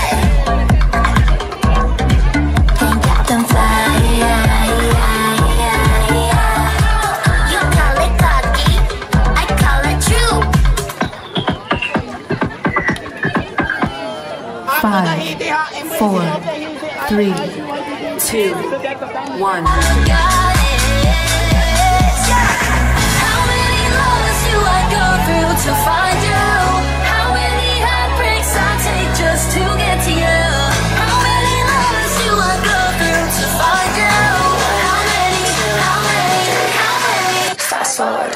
Thank God I'm fly. Yeah, yeah, yeah, yeah. You call it cocky, I call it true. Five, four, three, two, one. Got it. How many loves do I go through to find you? How many heartbreaks I take just to get to you? How many loves do I go through to find you? How many, how many, how many? Fast forward.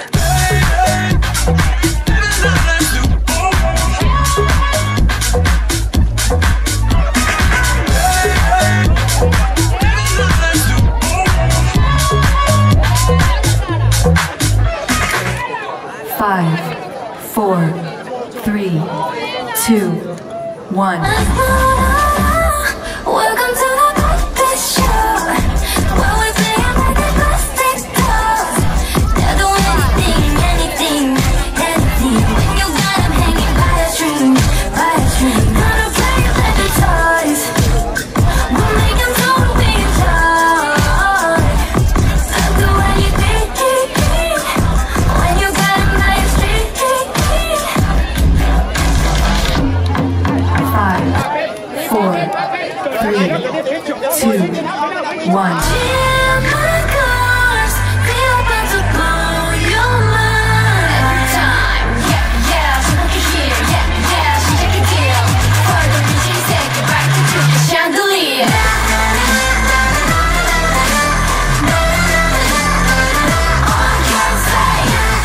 Five, four, three, two, one. Welcome to the birthday show. Where we play like a plastic dolls. They'll do anything, anything, anything. You got 'em hanging by a string, by a string. Gonna play like the toys. We'll make 'em so big toys. I'll do anything when you got 'em by a string. Five, four, three, two, one. Jam my cars, they open to blow your mind. Every time, yeah, yeah, she look it here, yeah, yeah, she take it deal. Further than she take it back to the chandelier. All I can say,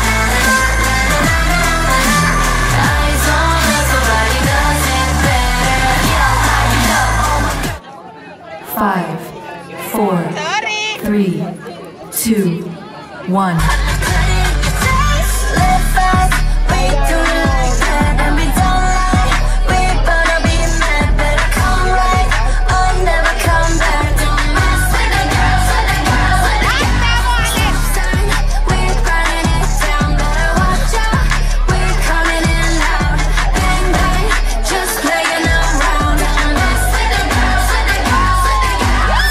eyes on us, nobody does it better. Yeah, light it up, oh my God. Five, four, three, two, one. Live fast, we do it like that, and we don't lie. We're gonna be mad, better come right or never come back. Don't mess with the girls, with the girls, with the girls. Son, we're running it down, better watch out. We're coming in loud, bang bang, just playing around. Don't mess with the girls, with the girls, with the girls.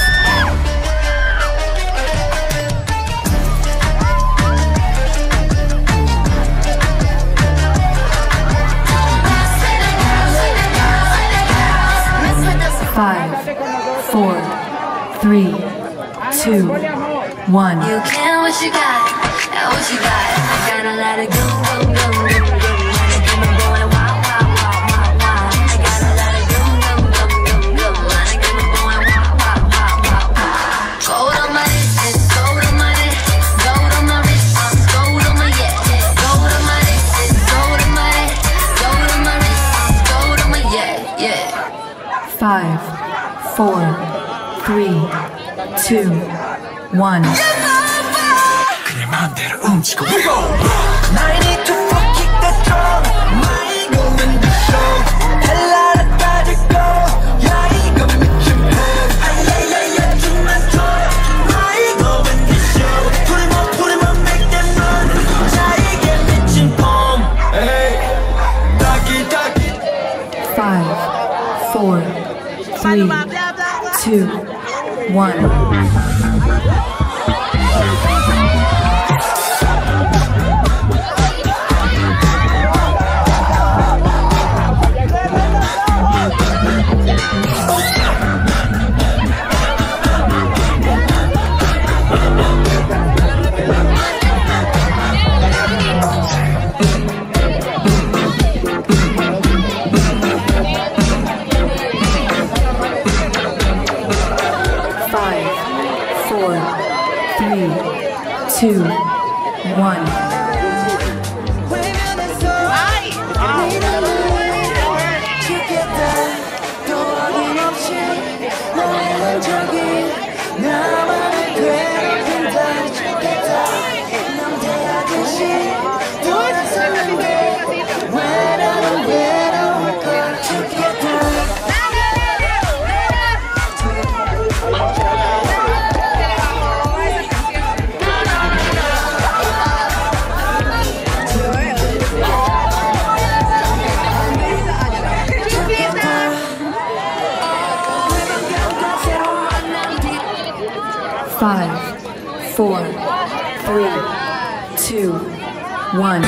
Five, four, three, two, one. You can what you got, and what you got. I gotta let it go, go, go, go, go. Wanna keep it going, wow, wow, wow, wow, wow. I gotta let it go, go, go, go, go. Wanna keep it going, wow, wow, wow, wow, wow. Gold on my wrist, it's gold on my wrist, gold on my wrist, uh, gold on my yeah. Gold on my wrist, it's gold on my wrist, gold on my wrist, uh, gold on my yeah, yeah. Five, four, three, two, one. 그의 마음대로 움직여. We go. I need to kick the drum. My go in the show. 달라라 가지고. 야 이거 미친 법. 아야야야 좀만 더. My go in the show. Put him up, put him up, make them run. 자 이게 미친 법. Hey, taki taki. Five, four, three, two, one. Five, four, two, one. Five, four, three, two, one.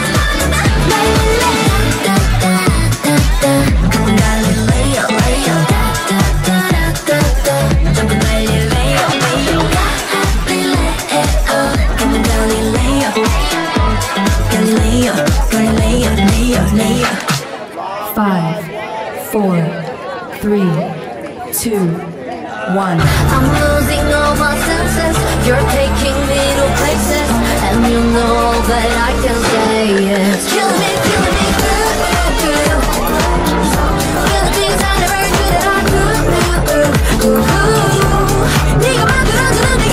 Five, four, three, two, one. I'm losing all my senses. You're taking me to places, and you know that I can say yes. Kill me, kill me, good, good. Feel the things I never knew that I could do. 네가 만들어주는 내게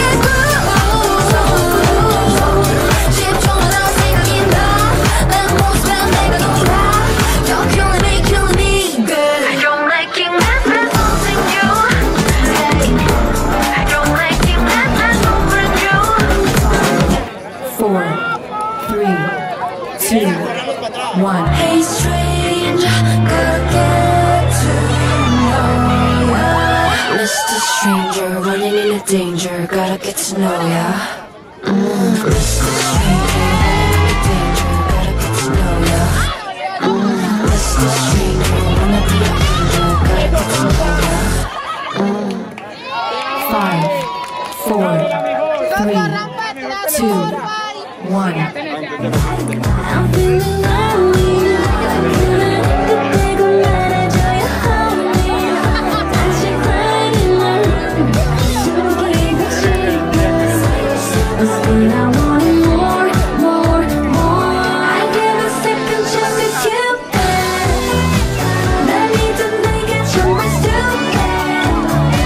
집중하다 생각이 나. 내 모습에 내가 놀라. You're killing me, killing me, good. You're making me feel something new. Four, three, two, one. Hey stranger, gotta get to know ya. Mister Stranger, running into danger, gotta get to know ya. Mm. Mister Stranger, running into danger, gotta get to know ya. Mm. Mister Stranger, running into danger, gotta get to know ya. Mm. Five, four, three, two, one. I'm feeling lonely. 내가 말해줘야 하니. 다시 crying in my room. 숨기고 싶어. But still I want more, more, more. I give a second chance to Cupid. 날 믿은 내게 정말 stupid.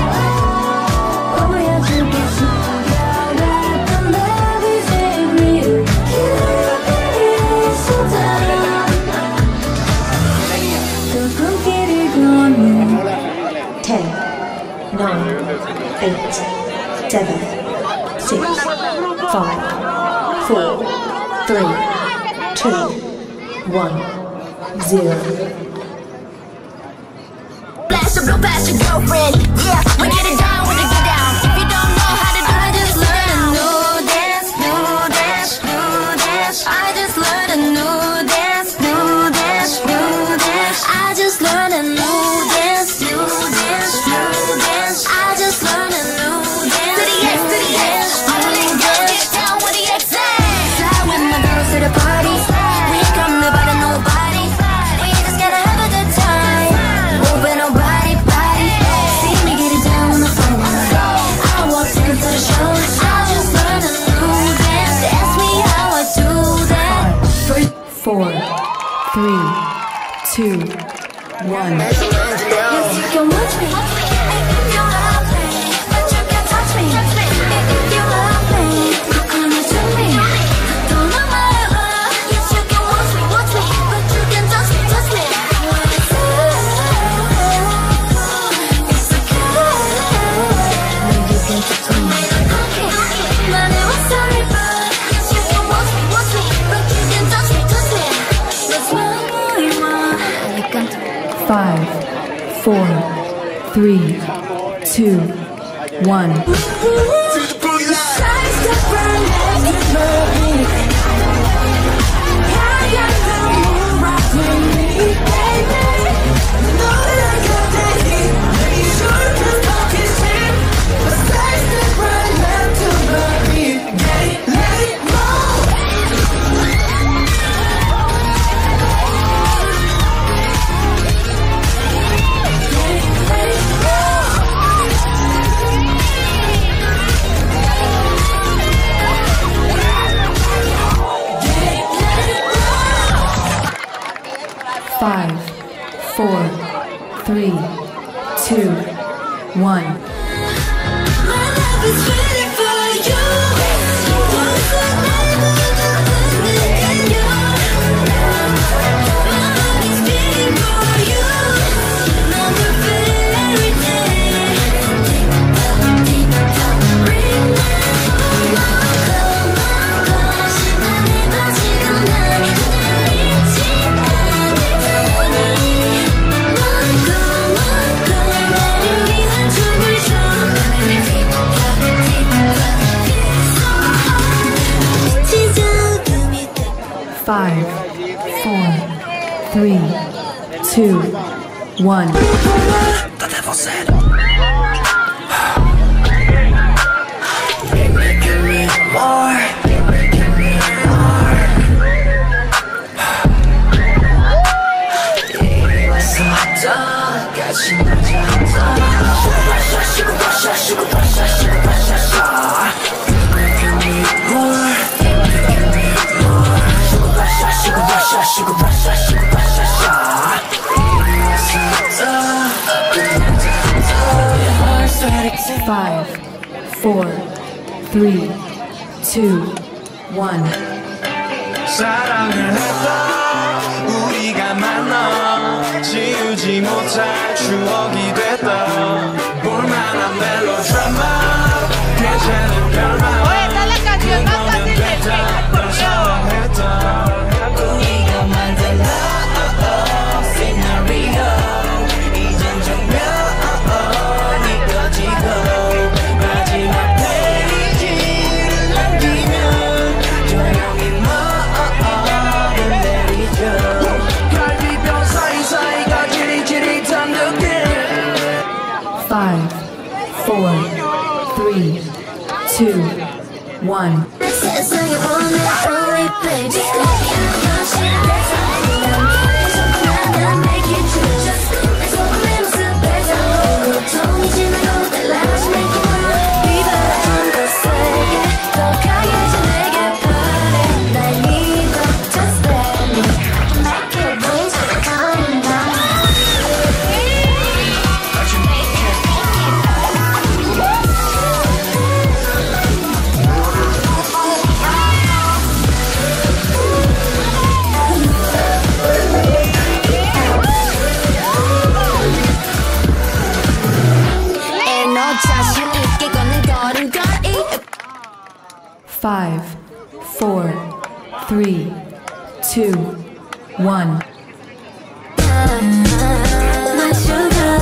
보여주겠어. 속여갔던 love is real. ten, nine, eight, seven, six, five, four, three, two, one, zero. Blast your blow past your girlfriend. Yeah, we get it down when they get down. If you don't know how to do it, just learn a new dance, new dance, new dance. I just learned a new dance, new dance, new dance. I just learned a new dance, new dance, new dance. I just learned a new dance. To the X, to the X. Only girl get down with the X. Fly with my girls to the party. We ain't coming about nobody. We just gotta have a good time. Moving our body, body. See me get it down on the floor. I walked into the show. I just learned a new dance. Ask me how I do that. Four, three, two, one. Yes, you can watch me. If you love me, but you can't touch me. If you love me, how come you to me? Don't know my love. Yes, you can watch me, watch me, but you can't touch me, touch me. It's okay. You can touch me. 난 it was sorry, but yes, you can watch me, watch me, but you can't touch me, touch me. Let's move, move. Five, four, three, two, one. Five, four, three, two, one. My love is waiting for you. Once again, you. My heart is beating for you. Another fairy tale. Ring my call, my call. 시간이 마치고 날 기다리지 않으니. My call, my call. 나를 위한 춤을 춰. Five, four, three, two, one. The devil said Give me, give me more. Give me, give me more. 이미 와서 더 같이 놀자. Sugar rush, sugar rush, sugar rush, sugar rush. Give me, give me more. Give me, give me more. Sugar rush, sugar rush, sugar rush, sugar rush. 이미 와서 더 Five, four, three, two, one. 사랑을 했던 우리가 만나 지우지 못할 추억이 됐다 볼만한 멜로드라마 괜찮은 별말 Oye, esta es la canción más fácil de explicar 널 사랑했다 우리가 만든 love scenario 이젠 정면 이꺼지고 마지막 페이지를 남기면 조용히 머리를 내리죠 갈비뼈 사이사이가 지릿지릿한 느낌 Five, four, three, two, one. 세상에 오늘 only baby. 난 make it true. Just it's all 내 모습에서 고통이 지나고 달라진 내게 Viva on the 세계 더 강해져 내게 바래 날 믿어 just let me make it rain so come down. And 너 자신 있게 걷는 걸음걸이 Five, four, three, two, one. My sugar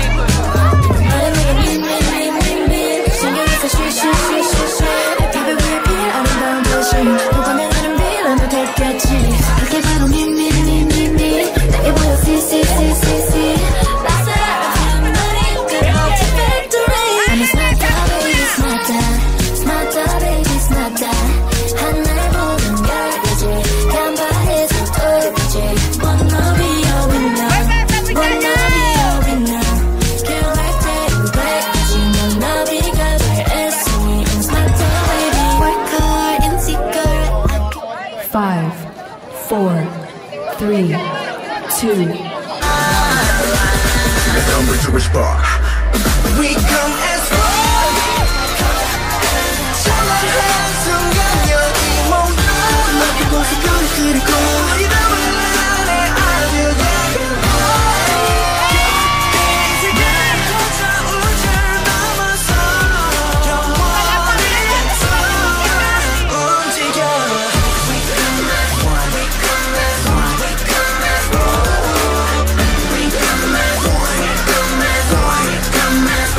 신경에서 쉬쉬쉬쉬쉬 Baby repeat 아름다운 도시 보고는 나는 빌어도 됐겠지 이게 바로 미미미미미 내게 보여 see see see see see That's what I feel 너의 그렇지 victory And it's not that baby it's not that It's not that baby it's not that 하늘 보는 별이지 간발에서 돌이지 Wanna be your winner Wanna be your winner Feel like taking back 하지만 나비가 될 애쓰니 And it's not that baby Work hard insecure Five, four, three, two. Come to a spark. We come as one 찬란한 순간 여기 모두 막힌 곳에 거리 그리고 이름을 안에 아주 작은 이 세계 혼자 우주를 넘어서 영원히서 움직여 We come as one We come as one We come as one We come as one We come as one We come as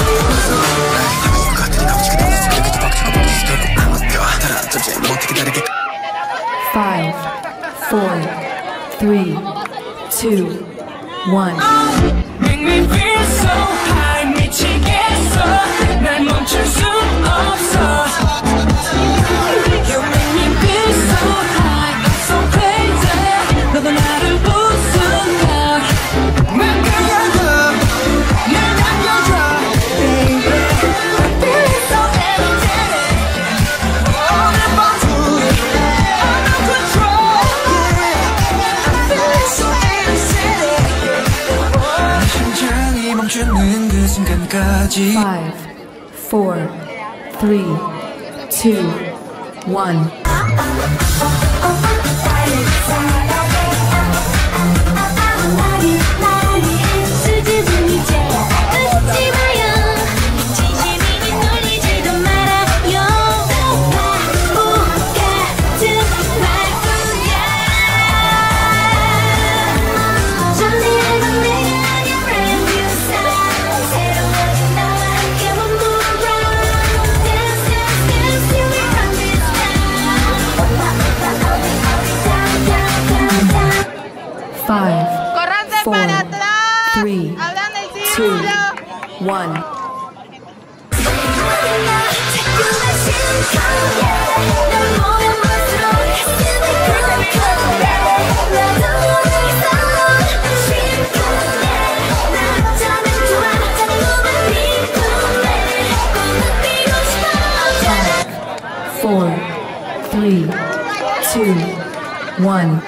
Five, four, three, two, one. Make me feel so high 미치겠어 날 멈출 수 없어 You make me feel so high I'm so crazy 너도 나를 부순다 만들어줘 날 남겨줘 Baby I feel it so energetic 오늘 밤 둘이 I'm out of control I feel it so innocent 멈추는 그 순간까지 Five, four, three, two, one. 수줍은 이제 웃지 마요. 진심이니 놀리지도 말아요. 바보 같은 말뿐이야. 전이라던 내가 아닌 brand new sound. 새로워진 나와 함께 one more round. Dance, dance, dance till we run this town. Down, down, down, down. Five, Corranse four, para atrás. three, Hablan del two, círculo. one. Four, three, two, one.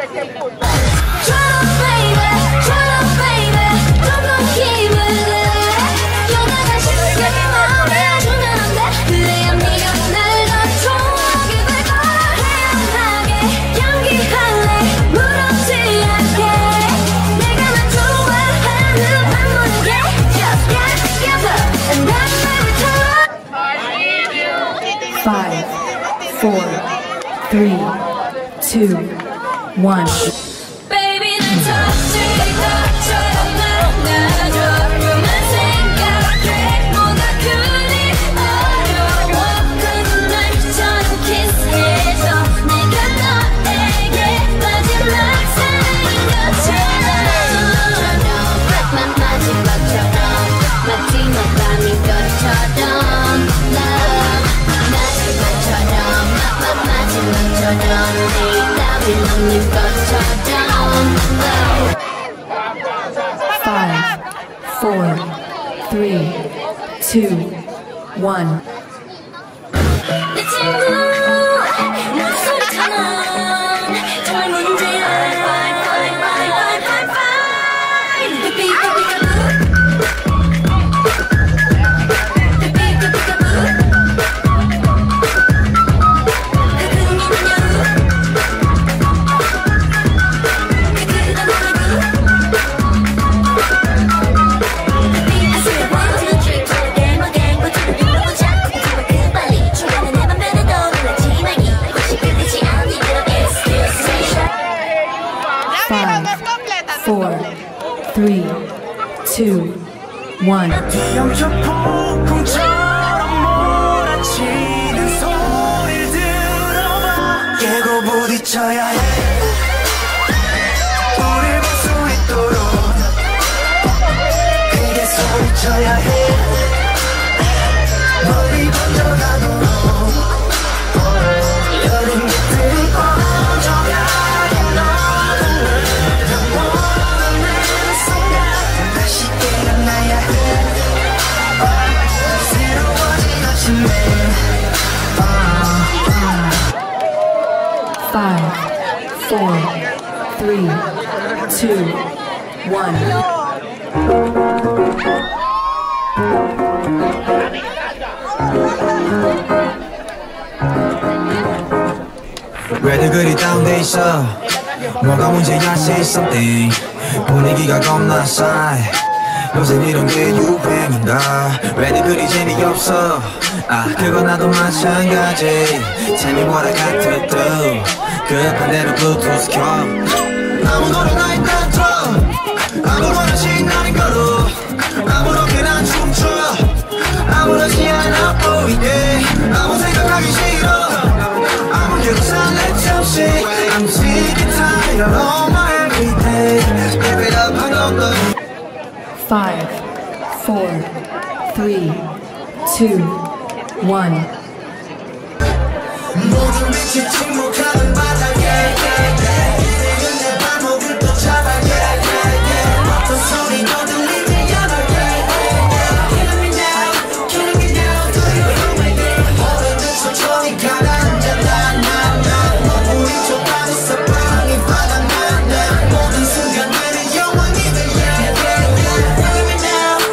Five, four, three, two, one. Baby, 난 터질 것처럼 만나줘. 그만 생각해. 뭐가 그리 어려워. 그날처럼 키스해줘. 내가 너에게 마지막 사랑인 것처럼. 마- 마지막처럼. 마지막 밤인 것처럼. Love. 마지막처럼. 마- 마- 마지막처럼. 내일 땀이 녹는 것처럼. Five, four, three, two, one. 내 친구 목소리처럼 정말 문제야. Fine, fine, fine, fine, fine, fine. 삐삐, 삐삐까부. 삐삐, 삐삐까부. 그 그림이냐고. 그 그다음으로. I swear one, two, three, try again, again, but you don't know 자꾸 그 빨리 중간에 내 맘 변해도 놀라지 말기. 혹시 끌리지 않니? 그럼 it's this station. Five, four, three, two, one. 뒤엄쳐 폭풍처럼 몰아치는 소리를 들어봐 깨고 부딪혀야 해 우릴 볼 수 있도록 크게 소리쳐야 해 멀리 번져가도록 여린 곁을 꺼져가게 너는 날 원하는 순간 다시 깨어나야 해 새로워진 아침에 Five, four, three, two, one. 왜들 그리 다운돼 있어 뭐가 문제야 say something 분위기가 겁나 싸해 요새 이런 게 유행인가 왜들 그리 재미없어 아 그건 나도 마찬가지 Tell me what I got to do 급한 대로 블루투스 켜 아무 노래나 일단 틀어 아무거나 신나는 거로 아무렇게나 춤춰 아무렇지 않아 보이게 아무 생각하기 싫어 아무 계산 내 없이 I'm sick and tired of all my everyday Live it up and up the Five, four, three, two, one. 모든 빛이 침묵하는 바닥에 이제는 내 발목을 또 잡아 어떤 소리도 들리지 않아 Killing me now, killing me now Do you feel me? 모든 듯 천천히 가라앉아 나나나 우리 좁아졌어 방이 바닥나 모든 순간들이 영원히 돼 yeah, yeah, yeah. Killing me now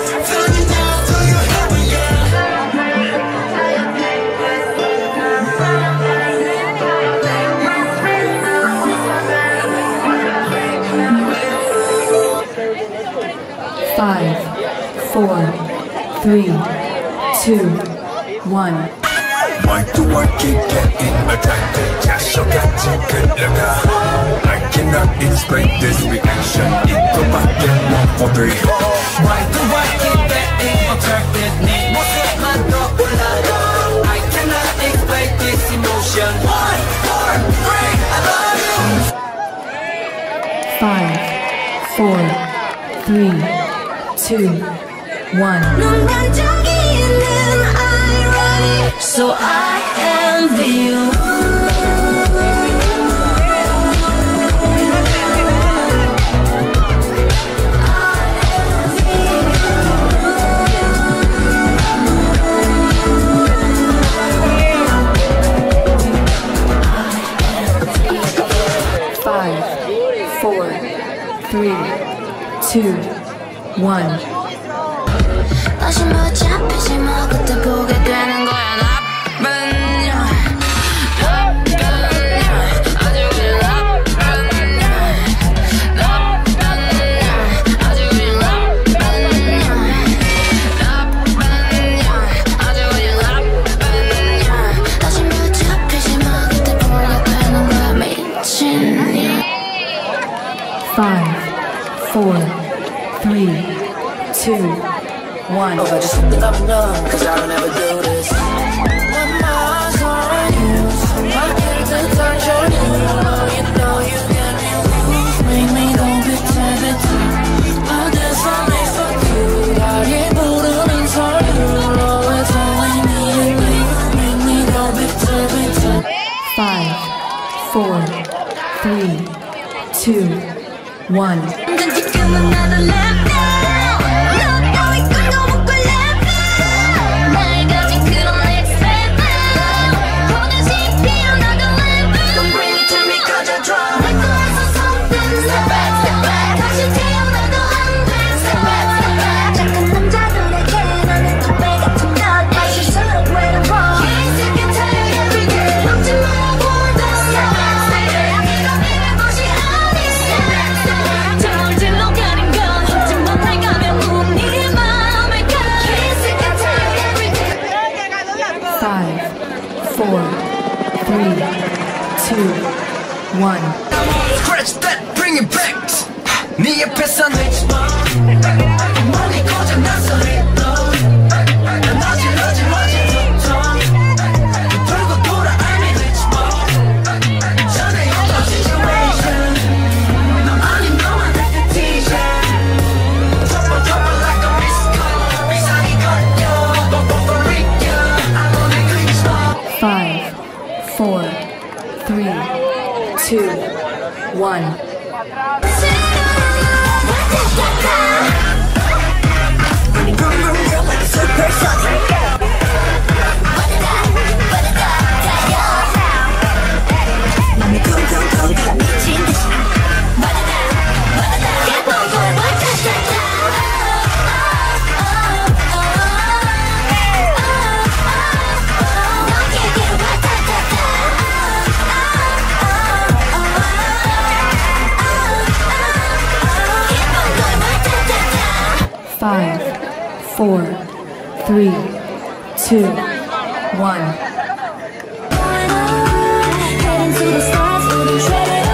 Five, four, three, two, one. Why do I keep getting attracted? 자셔같이 끌려가 I cannot explain this reaction 이거밖에 one four three Why do I keep getting attracted? 네 모습만 떠올라도 I cannot explain this emotion one four three I love you Five, four, three, two, one. 넌 반짝이는 irony So I envy you Five, four, three, two, one. 다시 뭐 잡히지 마 그때 보게 되는 거야 나쁜 년 나쁜 년 아주 그냥 나쁜 년 나쁜 년 아주 그냥 나쁜 년 나쁜 년 아주 그냥 나쁜 년 다시 뭐 잡히지 마 그때 보게 되는 거야 미친 년 Five, four, three, two, one. I just think I'm numb, cause I don't ever do this. My mind's on you, so I get to touch on you. You know you get me loose, make me go bitter, bitter. I guess I make so cute, I 부르는 소리. Oh, it's only me and you, make me go bitter, bitter. Five, four, three, two, one. 지금은 나도 left now 너 따위 끌고 못 걸려 날 가진 그런 next level 보듯이 피어나던 level Don't bring it to me cause I drop 내 거에서 something step back step back 다시 태어나도 안 돼 step back step back 착한 남자들에게 나는 덕배 같은 날 다시 서로 외로워 He's sick and tired every day 먹지 말고 더 step back step back 네가 비빌 곳이 아닌 step back step back 저울질로 가린 건 잊지 못할 가면 우리 마음을 가 He's sick and tired every day Five, four, three, two, one. Scratch that, bring it back 네 옆에서 내 머리 고장났어 난 어지러지 어지럽던 돌고 돌아 I'm in rich mode 전에 없던 situation 너 아닌 너만 repetition Trouble trouble like a missed call 비상이 걸려 뽀뽀뽀리켜 I'm on a glitch mode Five, four, three, two, one. Five, four, three, two, one. Heading to the stars with a treasure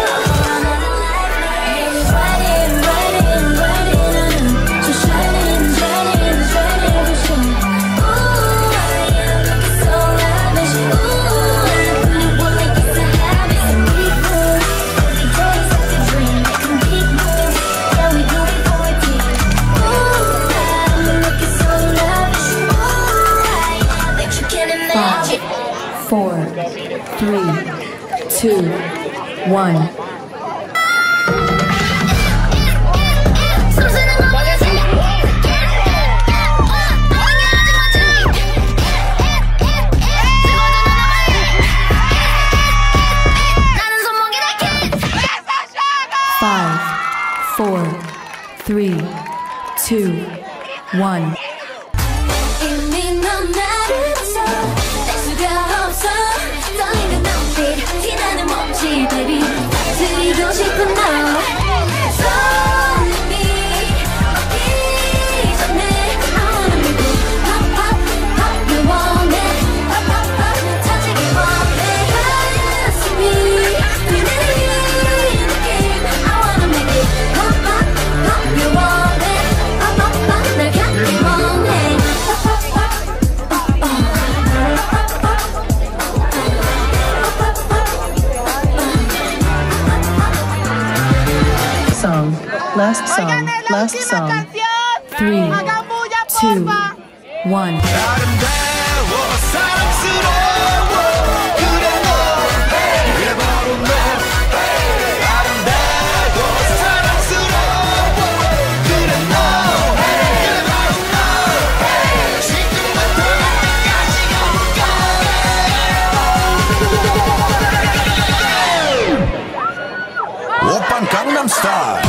Riding, riding, riding So shining, shining, shining for sure Ooh, you're looking so lavish Ooh, I really want like it's a habit So we could every day such a dream Making big moves, yeah we do it for a team Ooh, I'm looking so lavish Ooh, I bet you can imagine Five, four, three, two, one. Five, four, three, two, one. 이미 넌 나를 봤어 뗄 수가 없어 떨리는 눈빛 티나는 몸짓 baby 들이고 싶은 너 Show me 어디 Last song. Last song. Three, two, one. 아름다워 사랑스러워 그래 너 그래 바로 너 아름다워 사랑스러워 그래 너 그래 바로 너 지금부터 언제까지 오빤 강남스타일